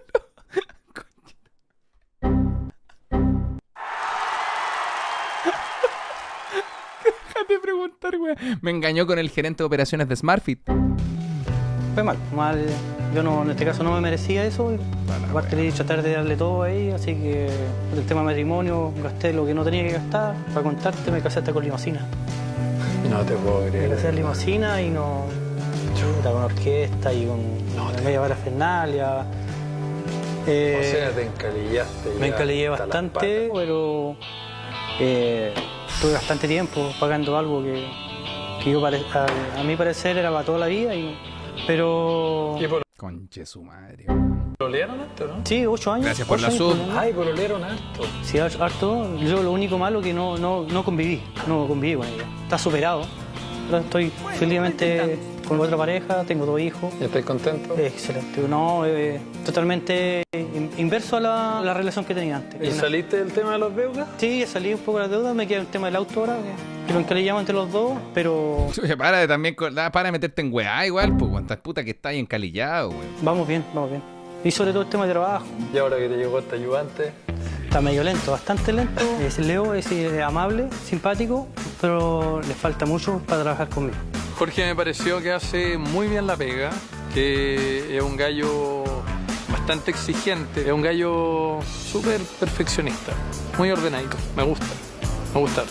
Déjate preguntar, weón. Me engañó con el gerente de operaciones de SmartFit. Fue mal, mal. Yo no, en este caso no me merecía eso. Aparte le he dicho tratar de darle todo ahí, así que el tema matrimonio gasté lo que no tenía que gastar. Para contarte, me casé hasta con limosina. No te puedo creer. Me casé en limosina y no... Chuta, con orquesta y con no, te... media parafernalia. Eh, o sea, te encalillaste. Me encalillé bastante, pero eh, tuve bastante tiempo pagando algo que, que yo pare, a, a mi parecer era para toda la vida. Y, pero... ¿Y por... Conche su madre. ¿Pololearon harto, no? Sí, ocho años. Gracias por la años, sub. ¿no? Ay, pololearon harto. Sí, harto. Yo lo único malo que no, no, no conviví. No conviví con ella. Está superado. Estoy felizmente con otra pareja, tengo dos hijos. ¿Y estás contento? Excelente. No, eh, totalmente inverso a la, la relación que tenía antes. ¿Y saliste del tema de las deudas? Sí, salí un poco de las deudas, me queda el tema del auto ahora, que, que lo encalillamos entre los dos, pero... Para de también, para de meterte en weá igual, pues cuántas putas que estás ahí encalillado, weón. Vamos bien, vamos bien. Y sobre todo el tema de trabajo. ¿Y ahora que te llegó este ayudante? Está medio lento, bastante lento. Es Leo, es amable, simpático, pero le falta mucho para trabajar conmigo. Jorge me pareció que hace muy bien la pega, que es un gallo bastante exigente, es un gallo súper perfeccionista, muy ordenadito, me gusta, me gusta.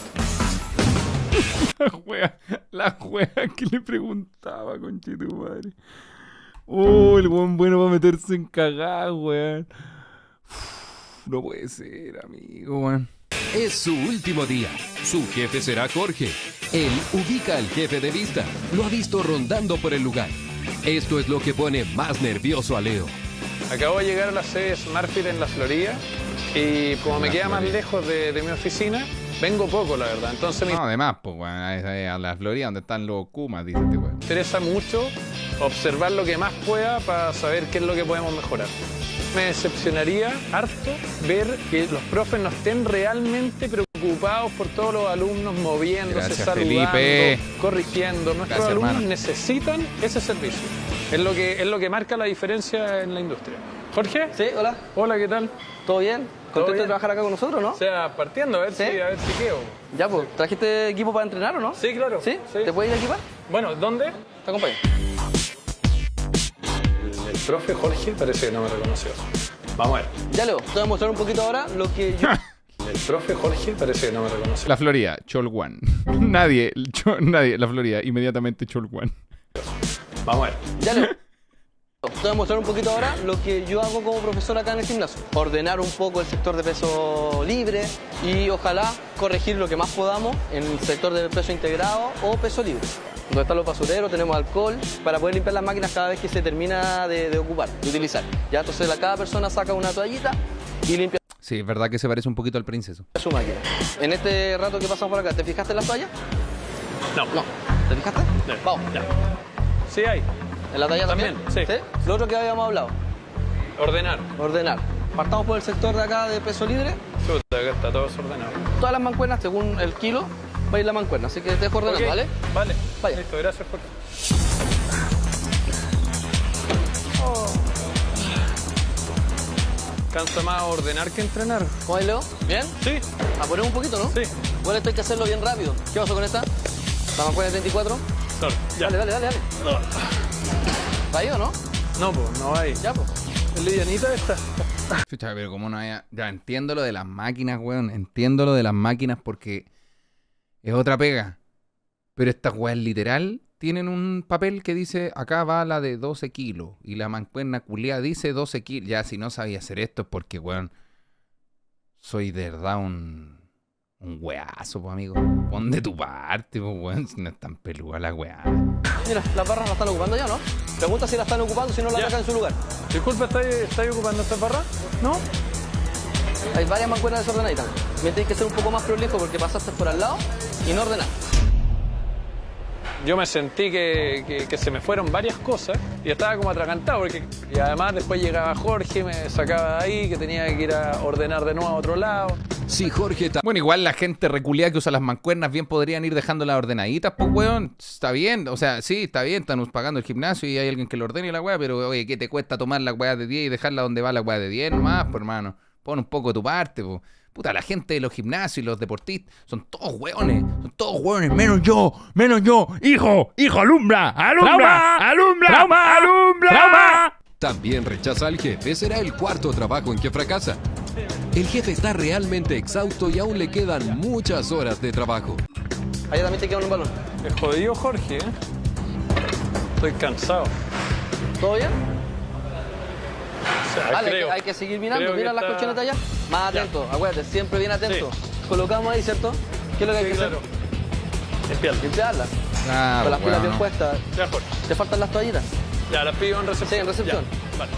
La juega, la juega que le preguntaba, conchetumadre. Oh, el buen bueno va a meterse en cagada, weón. No puede ser, amigo, weón. Es su último día. Su jefe será Jorge. Él ubica al jefe de vista. Lo ha visto rondando por el lugar. Esto es lo que pone más nervioso a Leo. Acabo de llegar a la sede de SmartFit en la Florida y como me queda más lejos de, de mi oficina, vengo poco, la verdad. Entonces me No, además, pues, weón, a la Florida donde están los Kumas, dice este weón. Me interesa mucho observar lo que más pueda para saber qué es lo que podemos mejorar. Me decepcionaría harto ver que los profes no estén realmente preocupados por todos los alumnos moviéndose, Gracias, saludando, Felipe. corrigiendo. Nuestros Gracias, alumnos hermano. necesitan ese servicio. Es lo que, es lo que marca la diferencia en la industria. Jorge. Sí, hola. Hola, ¿qué tal? ¿Todo bien? ¿Todo ¿Contento bien? de trabajar acá con nosotros, no? O sea, partiendo, a ver, ¿Sí? si, a ver si quedo. Ya, pues, ¿trajiste equipo para entrenar o no? Sí, claro. ¿Sí? ¿Te puedes ir a equipar? Bueno, ¿dónde? Te acompaño. El, el profe Jorge parece que no me reconoció. Vamos a ver. Ya, Leo, te voy a mostrar un poquito ahora lo que yo... El profe Jorge parece que no me reconoció. La Florida, Cholwan. Nadie, cho, nadie, la Florida, inmediatamente Cholwan. Vamos a ver. Ya, Leo. Te voy a mostrar un poquito ahora lo que yo hago como profesor acá en el gimnasio. Ordenar un poco el sector de peso libre y ojalá corregir lo que más podamos en el sector de peso integrado o peso libre. Donde están los basureros, tenemos alcohol para poder limpiar las máquinas cada vez que se termina de, de ocupar, de utilizar. Ya, entonces la, cada persona saca una toallita y limpia Sí, es verdad que se parece un poquito al princeso. su máquina. En este rato que pasamos por acá, ¿te fijaste en las toallas? No. No. ¿Te fijaste? No. Vamos. Ya. Sí hay. ¿En la talla también? También, sí. ¿Sí? Lo otro que habíamos hablado. Ordenar. Ordenar. Partamos por el sector de acá de peso libre. Chuta, acá está todo desordenado. Todas las mancuernas, según el kilo, va a ir la mancuerna. Así que te dejo ordenando, Ok, ¿vale? Vale. Vaya. Listo, gracias, Jorge. Cansa más ordenar que entrenar. ¿Cómo es, Leo? ¿Bien? Sí. A poner un poquito, ¿no? Sí. Igual esto hay que hacerlo bien rápido. ¿Qué pasó con esta? La mancuerna de treinta y cuatro. Sorry. Ya. Dale, dale, dale, dale. ¿Va ahí o no? No, pues, no hay. Ya, pues. Es livianita esta. Chucha, pero cómo no haya... Ya entiendo lo de las máquinas, weón. Entiendo lo de las máquinas porque es otra pega. Pero estas weas literal tienen un papel que dice acá va la de doce kilos. Y la mancuerna culiada dice doce kilos. Ya, si no sabía hacer esto es porque, weón, soy de verdad un... Un weazo, pues, amigo. Pon de tu parte, pues, weón. Si no es tan peluda la weá. Mira, las barras las están ocupando ya, ¿no? Pregunta si las están ocupando, si no las dejan en su lugar. Disculpa, ¿estáis estáis ocupando esta barra? No. Hay varias mancuernas desordenaditas. Me tenéis que ser un poco más prolijo porque pasaste por al lado y no ordenaste. Yo me sentí que, que, que se me fueron varias cosas y estaba como atragantado porque y además después llegaba Jorge, me sacaba de ahí, que tenía que ir a ordenar de nuevo a otro lado. Sí, Jorge está... Bueno, igual la gente reculeada que usa las mancuernas bien podrían ir dejándolas ordenaditas, pues, weón. Está bien, o sea, sí, está bien, estamos pagando el gimnasio y hay alguien que lo ordene la weá, pero, oye, ¿qué te cuesta tomar la weá de diez y dejarla donde va la weá de diez nomás, pues, hermano? Pon un poco de tu parte, pues. Puta, la gente de los gimnasios y los deportistas son todos hueones, son todos hueones, menos yo, menos yo. ¡Hijo! ¡Hijo, alumbra! ¡Alumbra! ¡Alumbra! ¡Trauma! ¡Alumbra! ¡Trauma! También rechaza al jefe, será el cuarto trabajo en que fracasa. El jefe está realmente exhausto y aún le quedan muchas horas de trabajo. Allá también te queda un balón. Es jodido, Jorge, ¿eh? Estoy cansado. ¿Todo bien? O sea, vale, creo, hay, que, hay que seguir mirando. Mira las está... colchones de allá. Más atento, ya. Acuérdate, siempre bien atento. Sí. Colocamos ahí, ¿cierto? ¿Qué es lo que hay sí, que claro. hacer? Limpiarla. Limpiarla. Ah, con las bueno. pilas bien puestas. Ya, Jorge. ¿Te faltan las toallitas? Ya, las pido en recepción. Sí, en recepción. Ya. Vale.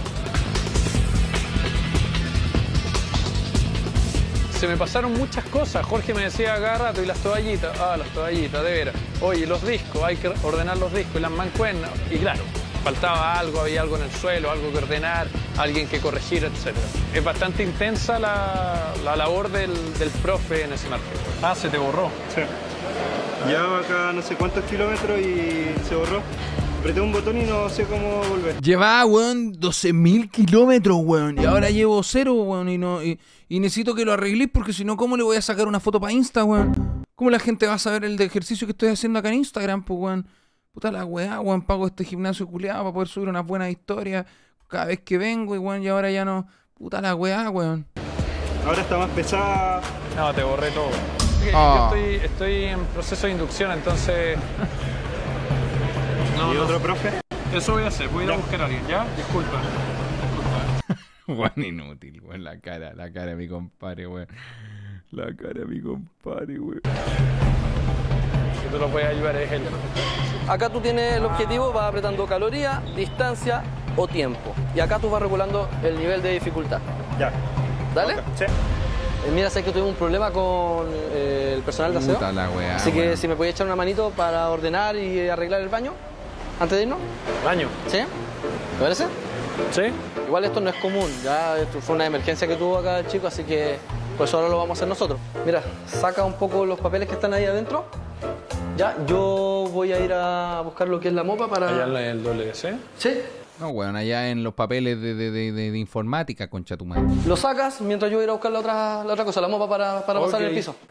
Se me pasaron muchas cosas. Jorge me decía cada rato, y las toallitas, ah, las toallitas, de veras. Oye, los discos, hay que ordenar los discos y las mancuernas. Y claro, faltaba algo, había algo en el suelo, algo que ordenar, alguien que corregir, etcétera. Es bastante intensa la, la labor del, del profe en Smart Fit. Ah, se te borró. Sí. Llevaba acá no sé cuántos kilómetros y se borró. Apreté un botón y no sé cómo volver. Llevaba, weón, doce mil kilómetros, weón. Y ahora llevo cero, weón. Y, no, y, y necesito que lo arregléis porque si no, ¿cómo le voy a sacar una foto para Insta, weón? ¿Cómo la gente va a saber el de ejercicio que estoy haciendo acá en Instagram, pues, weón? Puta la weá, weón. Pago este gimnasio culiado para poder subir unas buenas historias cada vez que vengo, y, weón, y ahora ya no. Puta la weá, weón. Ahora está más pesada. No, te borré todo. Oh. Yo estoy, estoy en proceso de inducción, entonces... No, ¿Y no. otro profe? Eso voy a hacer, voy a ir a buscar a alguien, ¿ya? Disculpa. Juan inútil, weón, la cara, la cara de mi compadre, weón. La cara de mi compadre, weón. Si tú lo puedes ayudar es él. Acá tú tienes el objetivo, vas apretando caloría, distancia o tiempo. Y acá tú vas regulando el nivel de dificultad. Ya. ¿Dale? Okay. Sí. Eh, mira, sé que tuvimos un problema con eh, el personal de aseo. Puta la weá, así que weón. si me podías echar una manito para ordenar y arreglar el baño. ¿Antes de irnos? ¿Baño? ¿Sí? ¿Te parece? Sí. Igual esto no es común, ya esto fue una emergencia que tuvo acá el chico, así que pues ahora lo vamos a hacer nosotros. Mira, saca un poco los papeles que están ahí adentro. Ya, yo voy a ir a buscar lo que es la mopa para... ¿Allá en el W C? Sí. No, weón, allá en los papeles de, de, de, de, de informática, concha tu madre. Lo sacas mientras yo voy a ir a buscar la otra, la otra cosa, la mopa para, para pasar Okay. en el piso.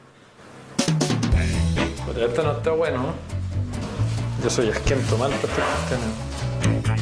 Pero esto no está bueno, ¿no? Yo soy asquiento mal para esta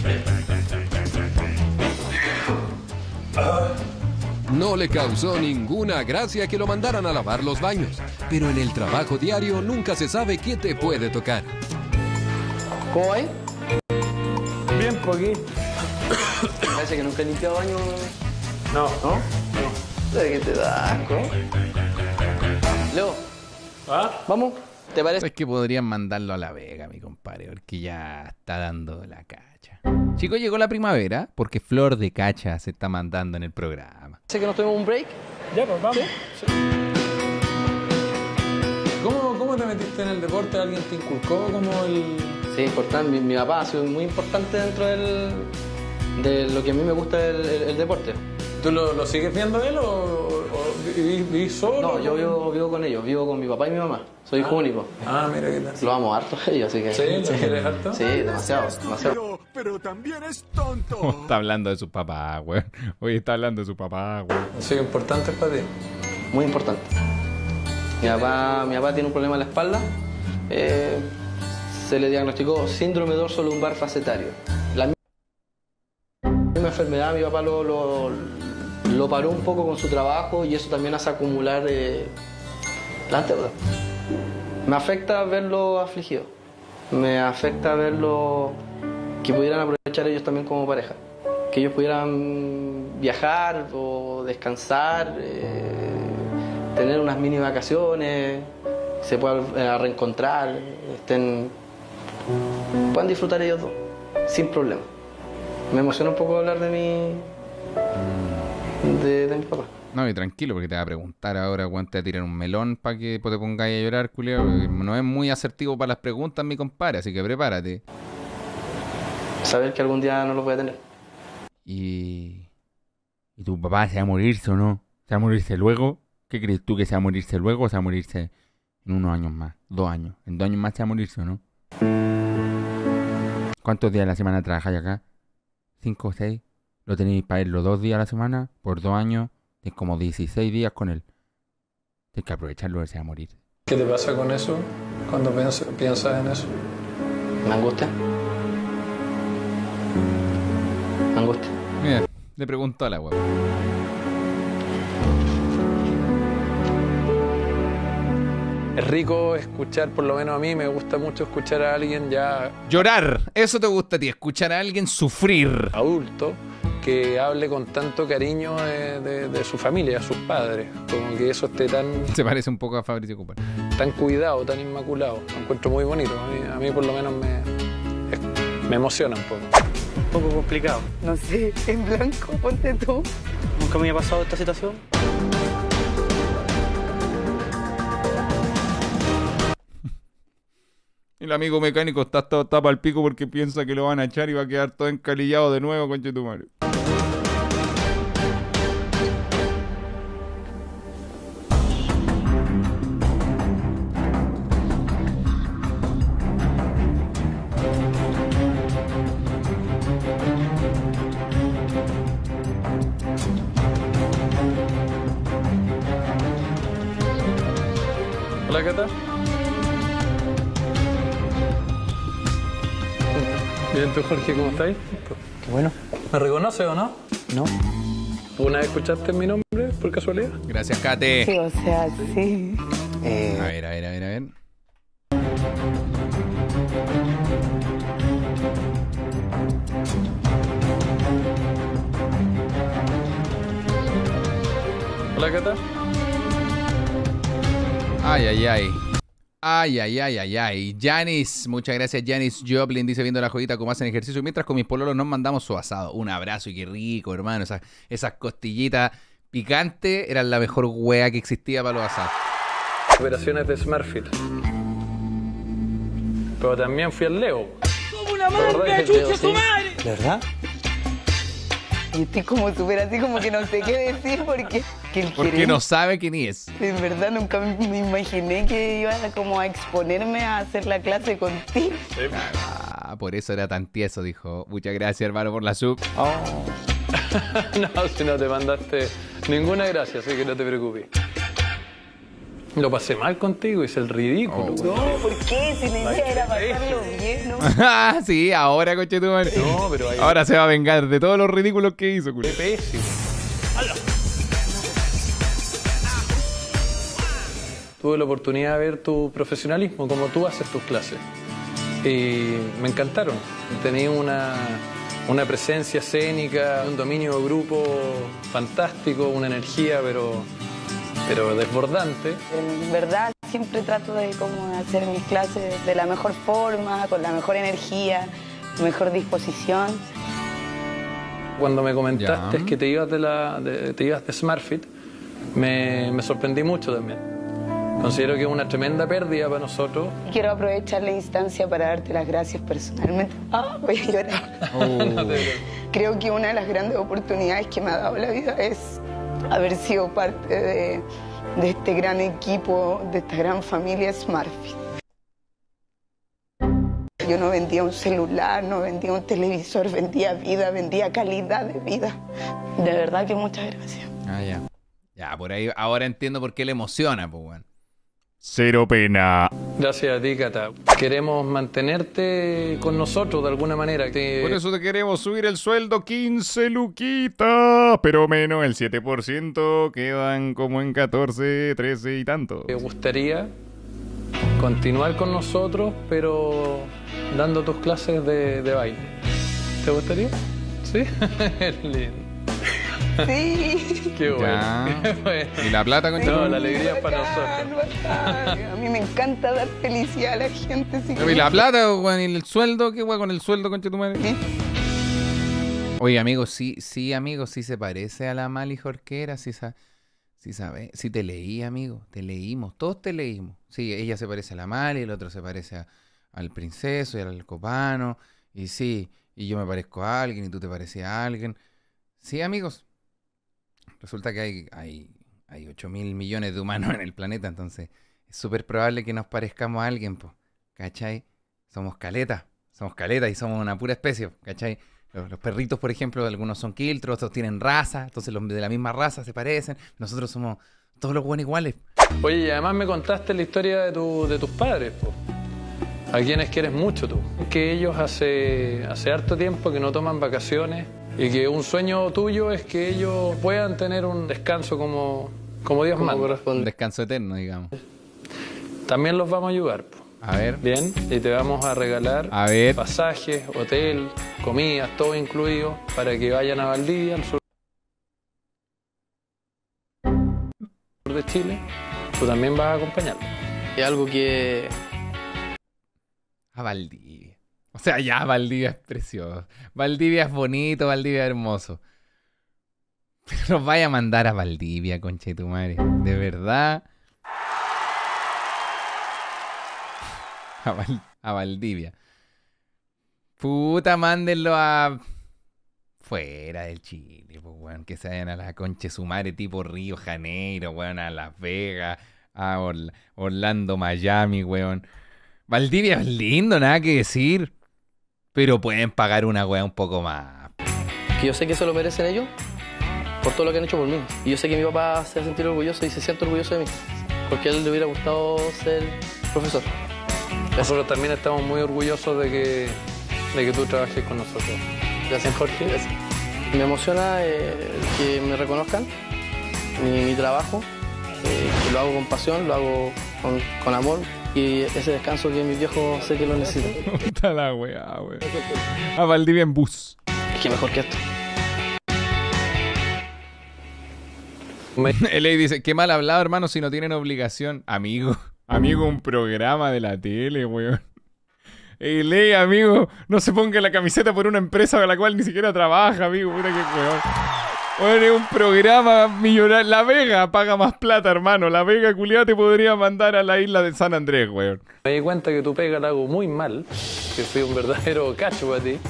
cuestión. No le causó ninguna gracia que lo mandaran a lavar los baños, pero en el trabajo diario nunca se sabe qué te puede tocar. ¿Cómo va ahí? Bien, por aquí. Parece que nunca he limpiado baño. No. ¿No? No. ¿De qué te da asco? Leo. ¿Ah? ¿Vamos? ¿Te parece? Es que podrían mandarlo a La Vega, mi compadre, porque ya está dando la cacha. Chicos, llegó la primavera porque Flor de Cacha se está mandando en el programa. ¿Sé que nos tomemos un break? Ya, pues vamos. ¿Sí? Sí. ¿Cómo, ¿Cómo te metiste en el deporte? ¿Alguien te inculcó como el...? Sí, importante. Mi, mi papá ha sido muy importante dentro del, de lo que a mí me gusta el, el, el deporte. ¿Tú lo, lo sigues viendo él o, o vivís, vivís solo? No, yo vivo, vivo con ellos, vivo con mi papá y mi mamá. Soy hijo ah. único. Ah, mira qué tal. Lo amo harto a ellos, así que... ¿Sí? ¿Lo quieres harto? Sí, demasiado, demasiado. Pero, pero también es tonto. Oh, está hablando de su papá, güey. Oye, está hablando de su papá, güey. ¿Eso es importante para ti? Muy importante. Mi papá, mi papá tiene un problema en la espalda. Eh, se le diagnosticó síndrome dorso-lumbar facetario. La misma enfermedad, mi papá lo, lo, lo paró un poco con su trabajo y eso también hace acumular eh, las deudas. Me afecta verlo afligido. Me afecta verlo que pudieran aprovechar ellos también como pareja. Que ellos pudieran viajar o descansar. Eh, tener unas mini vacaciones, se puedan eh, reencontrar, estén, puedan disfrutar ellos dos, sin problema. Me emociona un poco hablar de mi, de, de mi papá. No, y tranquilo, porque te va a preguntar ahora cuánto te va a tirar un melón para que te pongáis a llorar, culiao. No es muy asertivo para las preguntas, mi compadre, así que prepárate. Saber que algún día no lo voy a tener. Y... ¿Y tu papá se va a morirse o no? ¿Se va a morirse luego? ¿Qué crees tú, que se va a morirse luego o se va a morirse en unos años más? Dos años. ¿En dos años más se va a morirse o no? ¿Cuántos días a la semana trabajáis acá? ¿Cinco o seis? ¿Lo tenéis para él los dos días a la semana? Por dos años, es como dieciséis días con él. Tienes que aprovecharlo, que se va a morir. ¿Qué te pasa con eso cuando piensas, piensas en eso? Me angustia. Me angustia. Mira, le preguntó a la hueá. Es rico escuchar, por lo menos a mí me gusta mucho escuchar a alguien ya... Llorar, eso te gusta a ti, escuchar a alguien sufrir. Adulto, que hable con tanto cariño de, de, de su familia, de sus padres. Como que eso esté tan... Se parece un poco a Fabricio Cooper. Tan cuidado, tan inmaculado. Lo encuentro muy bonito. A mí, a mí por lo menos me, me emociona un poco. Un poco complicado. No sé, en blanco, ponte tú. Nunca me había pasado esta situación. El amigo mecánico está hasta tapa el pico porque piensa que lo van a echar y va a quedar todo encalillado de nuevo, conchetumare. Hola, Cata. Bien, tú, Jorge, ¿cómo estáis? Qué bueno. ¿Me reconoces o no? No. ¿Una vez escuchaste mi nombre, por casualidad? Gracias, Kate. Sí, o sea, sí. Eh... A ver, a ver, a ver, a ver. Hola, Cata. Ay, ay, ay. Ay, ay, ay, ay, ay. Janis, muchas gracias, Janis Joplin. Dice, viendo la joyita cómo hacen ejercicio. Mientras con mis pololos nos mandamos su asado. Un abrazo y qué rico, hermano. Esas, esas costillitas picantes eran la mejor wea que existía para los asados. Operaciones de SmartFit. Pero también fui al Leo. ¡Como una manga, chucha su madre! ¿De verdad? Y estoy como súper así, como que no sé qué decir porque... Que el Porque no sabe quién es. De verdad, nunca me imaginé que iba a, como a exponerme a hacer la clase contigo. Ah, por eso era tan tieso, dijo. Muchas gracias, hermano, por la sub. Oh. No, si no te mandaste ninguna gracia, así que no te preocupes. Lo pasé mal contigo, hice el ridículo. Oh. No, ¿por qué? Si la idea era pasarlo bien, ¿no? Ah, sí, ahora, coche tu madre. No, pero ahí... Ahora se va a vengar de todos los ridículos que hizo, culo. Qué pésimo. Tuve la oportunidad de ver tu profesionalismo, como tú haces tus clases. Y me encantaron. Tenías una, una presencia escénica, un dominio de grupo fantástico, una energía, pero, pero desbordante. En verdad, siempre trato de como hacer mis clases de la mejor forma, con la mejor energía, mejor disposición. Cuando me comentaste ya. que te ibas de, la, de, te ibas de SmartFit, me, me sorprendí mucho también. Considero que es una tremenda pérdida para nosotros. Quiero aprovechar la instancia para darte las gracias personalmente. Ah, voy a llorar. Oh. Creo que una de las grandes oportunidades que me ha dado la vida es haber sido parte de, de este gran equipo, de esta gran familia SmartFit. Yo no vendía un celular, no vendía un televisor, vendía vida, vendía calidad de vida. De verdad que muchas gracias. Ah, ya. Ya, por ahí ahora entiendo por qué le emociona, pues, bueno. Cero pena. Gracias a ti, Cata. Queremos mantenerte con nosotros de alguna manera. Te... Por eso te queremos subir el sueldo quince luquitas, pero menos el siete por ciento, quedan como en catorce, trece y tanto. Me gustaría continuar con nosotros, pero dando tus clases de, de baile. ¿Te gustaría? ¿Sí? Lindo. Sí. Qué bueno. Ya. Qué bueno. ¿Y la plata, concha? No, la alegría es para nosotros. A mí me encanta dar felicidad a la gente. Así ¿Y la plata, weón? ¿Y el sueldo? ¿Qué weón con el sueldo, concha tu madre? ¿Eh? Oye, amigo, sí, sí, amigo, sí se parece a la Mali Jorquera, sí, sa sí sabe, sí te leí, amigo, te leímos, todos te leímos. Sí, ella se parece a la Mali, el otro se parece a, al Princeso y al Copano, y sí, y yo me parezco a alguien y tú te pareces a alguien. Sí, amigos, resulta que hay, hay, hay ocho mil millones de humanos en el planeta, entonces es súper probable que nos parezcamos a alguien, po, ¿cachai? Somos caletas, somos caletas y somos una pura especie, ¿cachai? Los, los perritos, por ejemplo, algunos son quiltros, otros tienen raza, entonces los de la misma raza se parecen. Nosotros somos todos los buenos iguales. Oye, y además me contaste la historia de, tu, de tus padres, po. A quienes quieres mucho tú. Que ellos hace, hace harto tiempo que no toman vacaciones y que un sueño tuyo es que ellos puedan tener un descanso como, como Dios manda. Un descanso eterno, digamos. También los vamos a ayudar, po. A ver. Bien, y te vamos a regalar a ver. pasajes, hotel, comidas, todo incluido, para que vayan a Valdivia, al sur de Chile. Tú también vas a acompañarlo. Es algo que... A Valdivia. O sea, ya Valdivia es precioso. Valdivia es bonito, Valdivia es hermoso. Pero nos vaya a mandar a Valdivia, conche tu madre. De verdad... A, Val a Valdivia. Puta, mándenlo a... Fuera del Chile, pues, weón. Que se vayan a la concha su madre tipo Río Janeiro, weón. A Las Vegas, a Or Orlando, Miami, weón. Valdivia es lindo, nada que decir. Pero pueden pagar una weá un poco más. Que yo sé que se lo merecen ellos por todo lo que han hecho por mí. Y yo sé que mi papá se va a sentir orgulloso y se siente orgulloso de mí. Porque a él le hubiera gustado ser profesor. Nosotros también estamos muy orgullosos de que, de que tú trabajes con nosotros. Gracias, Jorge. Gracias. Me emociona eh, que me reconozcan mi, mi trabajo. Eh, que lo hago con pasión, lo hago con, con amor. Y ese descanso que mis viejos sé que lo necesitan. Puta la weá, weón. A Valdivia en bus. Es que mejor que esto. L A dice, qué mal hablado, hermano, si no tienen obligación. Amigo. Amigo, un programa de la tele, weón. Ey, ley, amigo, no se ponga la camiseta por una empresa con la cual ni siquiera trabaja, amigo. Puta que weón. Weón, es un programa millonario. La Vega paga más plata, hermano. La Vega, culiada, te podría mandar a la isla de San Andrés, weón. Me di cuenta que tu pega la hago muy mal. Que fui un verdadero cacho para ti.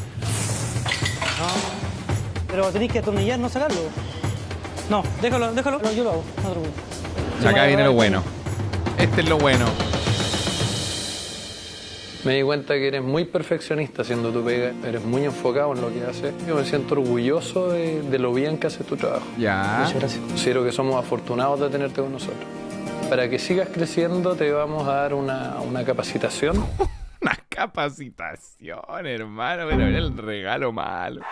No, pero tenés que atornillar, no sacarlo. No, déjalo, déjalo. No, yo lo hago, no te preocupes. Acá viene lo bueno. Este es lo bueno. Me di cuenta que eres muy perfeccionista haciendo tu pega. Eres muy enfocado en lo que haces. Yo me siento orgulloso de, de lo bien que haces tu trabajo. Ya. Muchas gracias. Considero que somos afortunados de tenerte con nosotros. Para que sigas creciendo te vamos a dar una, una capacitación. Una capacitación, hermano. Pero era el regalo malo.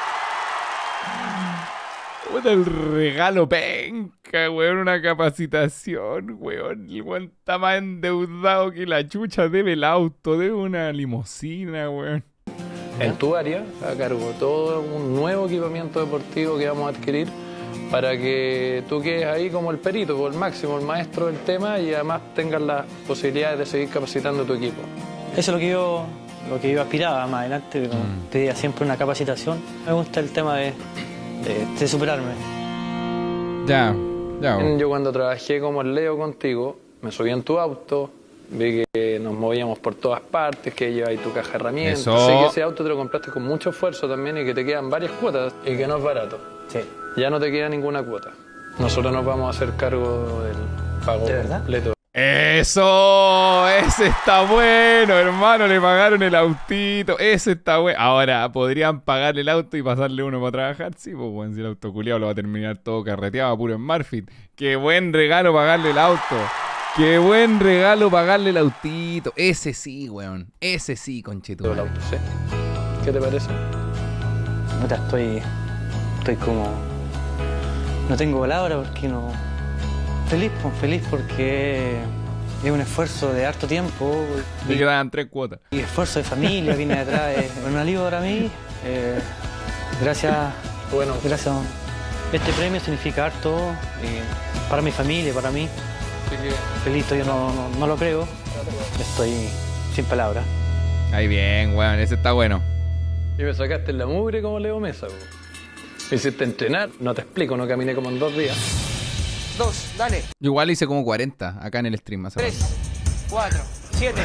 Puta, el regalo penca, weón, una capacitación, weón. El weón está más endeudado que la chucha, debe el auto, debe una limusina, weón. En tu área, a cargo todo un nuevo equipamiento deportivo que vamos a adquirir para que tú quedes ahí como el perito, como el máximo, el maestro del tema y además tengas las posibilidades de seguir capacitando a tu equipo. Eso es lo que yo, lo que yo aspiraba más adelante, pero mm. pedía siempre una capacitación. Me gusta el tema de... De, de superarme. Ya, ya. Yo cuando trabajé como el Leo contigo, me subí en tu auto, vi que nos movíamos por todas partes, que llevabas tu caja de herramientas. Eso. Sé que ese auto te lo compraste con mucho esfuerzo también y que te quedan varias cuotas y que no es barato. Sí. Ya no te queda ninguna cuota. Nosotros nos vamos a hacer cargo del pago ¿De verdad? completo. Eso, ese está bueno, hermano, le pagaron el autito, ese está bueno. Ahora, ¿podrían pagarle el auto y pasarle uno para trabajar? Sí, pues bueno, si el auto culiado lo va a terminar todo carreteado, puro en Marfit. Qué buen regalo pagarle el auto. Qué buen regalo pagarle el autito. Ese sí, weón, ese sí, conchetumare. El auto, sí. ¿Qué te parece? Puta, estoy, estoy como... No tengo palabras porque no... Feliz, pues feliz porque es un esfuerzo de harto tiempo. Y quedan tres cuotas. Y esfuerzo de familia viene detrás. Es un alivio para mí. Eh, gracias. Bueno. Gracias, Este premio significa harto eh, para mi familia, para mí. Feliz, yo no, no, no lo creo. Estoy sin palabras. Ahí bien, weón, ese está bueno. Y me sacaste en la mugre como Leo Mesa, weón. Me hiciste entrenar, no te explico, no caminé como en dos días. Dos, dale. Yo igual hice como cuarenta acá en el stream. Más Tres, cuatro, siete,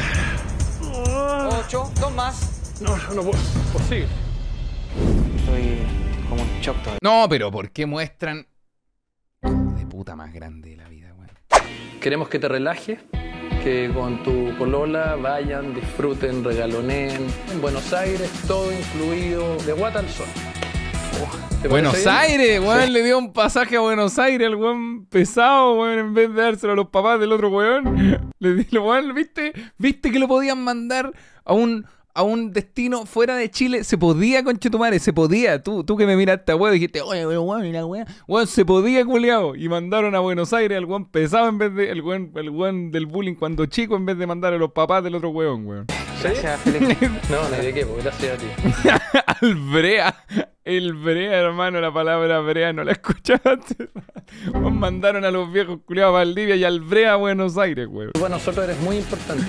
ocho, dos más. No, no, no puedo, posible. Estoy como un shock todavía. No, pero ¿por qué muestran de puta más grande de la vida, weón? Queremos que te relajes, que con tu polola vayan, disfruten, regaloneen. En Buenos Aires, todo incluido, de guata al sol. Buenos Aires, weón, sí. Le dio un pasaje a Buenos Aires, el weón pesado, weón, en vez de dárselo a los papás del otro weón. Le di, weón, ¿viste? ¿Viste que lo podían mandar a un, a un destino fuera de Chile? Se podía, conchetumare, se podía. Tú, tú que me miraste a weón, dijiste, oye, weón, mira, weón. Weón, se podía, culiao. Y mandaron a Buenos Aires al weón pesado en vez de, el weón, el weón del bullying cuando chico, en vez de mandar a los papás del otro weón, weón. Gracias, Felipe. No, no hay de qué, pues, gracias a ti. Al Brea. El Brea, hermano, la palabra Brea no la escuchaste. Nos mandaron a los viejos culiados a Valdivia y al Brea a Buenos Aires, güey. Para nosotros eres muy importante.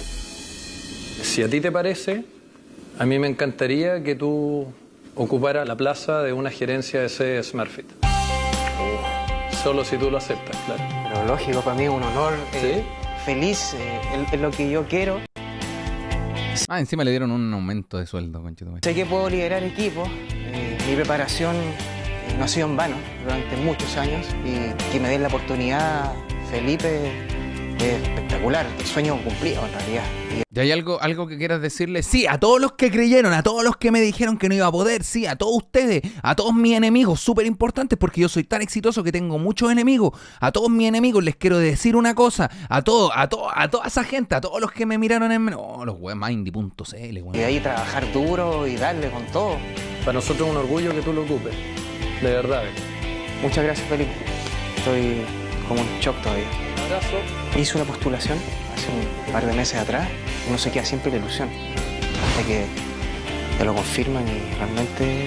Si a ti te parece, a mí me encantaría que tú ocuparas la plaza de una gerencia de C SmartFit. Solo si tú lo aceptas, claro. Pero lógico, para mí es un honor. Eh, ¿Sí? Feliz, eh, es, es lo que yo quiero. Ah, encima le dieron un aumento de sueldo, conchito. Sé que puedo liderar equipos. Eh, mi preparación eh, no ha sido en vano durante muchos años y que me den la oportunidad, Felipe, es espectacular. El sueño cumplido, en realidad. Y... ¿Y hay algo, algo que quieras decirle? Sí, a todos los que creyeron, a todos los que me dijeron que no iba a poder, sí, a todos ustedes, a todos mis enemigos, súper importantes porque yo soy tan exitoso que tengo muchos enemigos. A todos mis enemigos les quiero decir una cosa, a todos, a todo, a toda esa gente, a todos los que me miraron en... No, los web Mindy punto c l, y de ahí trabajar duro y darle con todo. Para nosotros es un orgullo que tú lo ocupes, de verdad. Muchas gracias, Felipe. Estoy como en shock todavía. Un abrazo. Hice una postulación hace un par de meses atrás. Uno se queda siempre la ilusión hasta que te lo confirman y realmente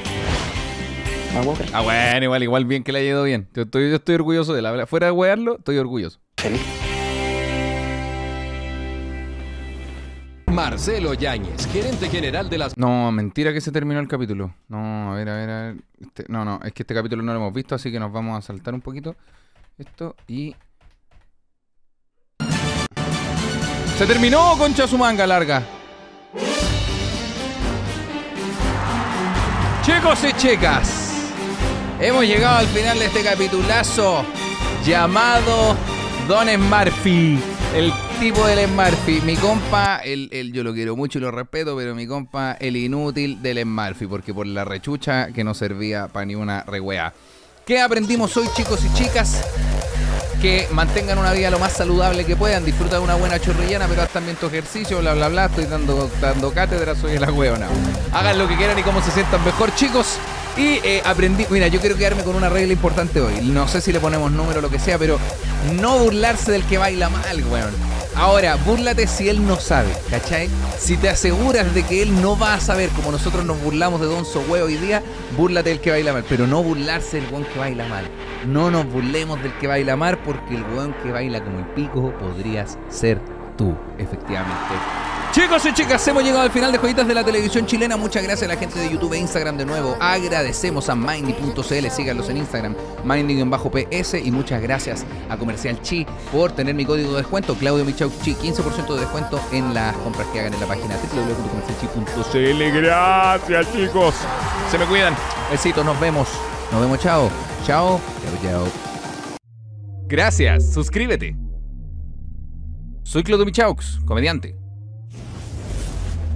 no puedo creer. Ah, bueno, igual, igual bien que le haya ido bien. Yo estoy, yo estoy orgulloso de la... Fuera de wearlo, estoy orgulloso. Feliz. Marcelo Yáñez, gerente general de las... No, mentira que se terminó el capítulo. No, a ver, a ver, a ver. Este, no, no, es que este capítulo no lo hemos visto, así que nos vamos a saltar un poquito esto y... ¡Se terminó, concha su manga larga! Chicos y chicas, hemos llegado al final de este capitulazo llamado Don Smurfy. El tipo del Smurfy. Mi compa, el, el, yo lo quiero mucho y lo respeto, pero mi compa, el inútil del Smurfy, porque por la rechucha que no servía para ni una reguea. ¿Qué aprendimos hoy, chicos y chicas? Que mantengan una vida lo más saludable que puedan. Disfruta de una buena chorrillana, pero haz también tu ejercicio, bla, bla, bla. Estoy dando, dando cátedra, soy la huevona. Hagan lo que quieran y como se sientan mejor, chicos. Y eh, aprendí... Mira, yo quiero quedarme con una regla importante hoy. No sé si le ponemos número o lo que sea, pero no burlarse del que baila mal, weón. Ahora, búrlate si él no sabe, ¿cachai? Si te aseguras de que él no va a saber, como nosotros nos burlamos de Don Sohue hoy día, búrlate del que baila mal, pero no burlarse del weón que baila mal. No nos burlemos del que baila mal, porque el weón que baila como el pico podrías ser tú, efectivamente. Chicos y chicas, hemos llegado al final de Joyitas de la Televisión Chilena. Muchas gracias a la gente de YouTube e Instagram de nuevo. Agradecemos a Mindy punto c l, síganlos en Instagram, Mindy-P S. Y muchas gracias a Comercial Chi por tener mi código de descuento, Claudio Michau Chi, quince por ciento de descuento en las compras que hagan en la página doble u doble u doble u punto comercial chi punto c l. Gracias, chicos. Se me cuidan. Besitos, nos vemos. Nos vemos, chao. Chao. Chao, chao. Gracias, suscríbete. Soy Claudio Michaux, comediante.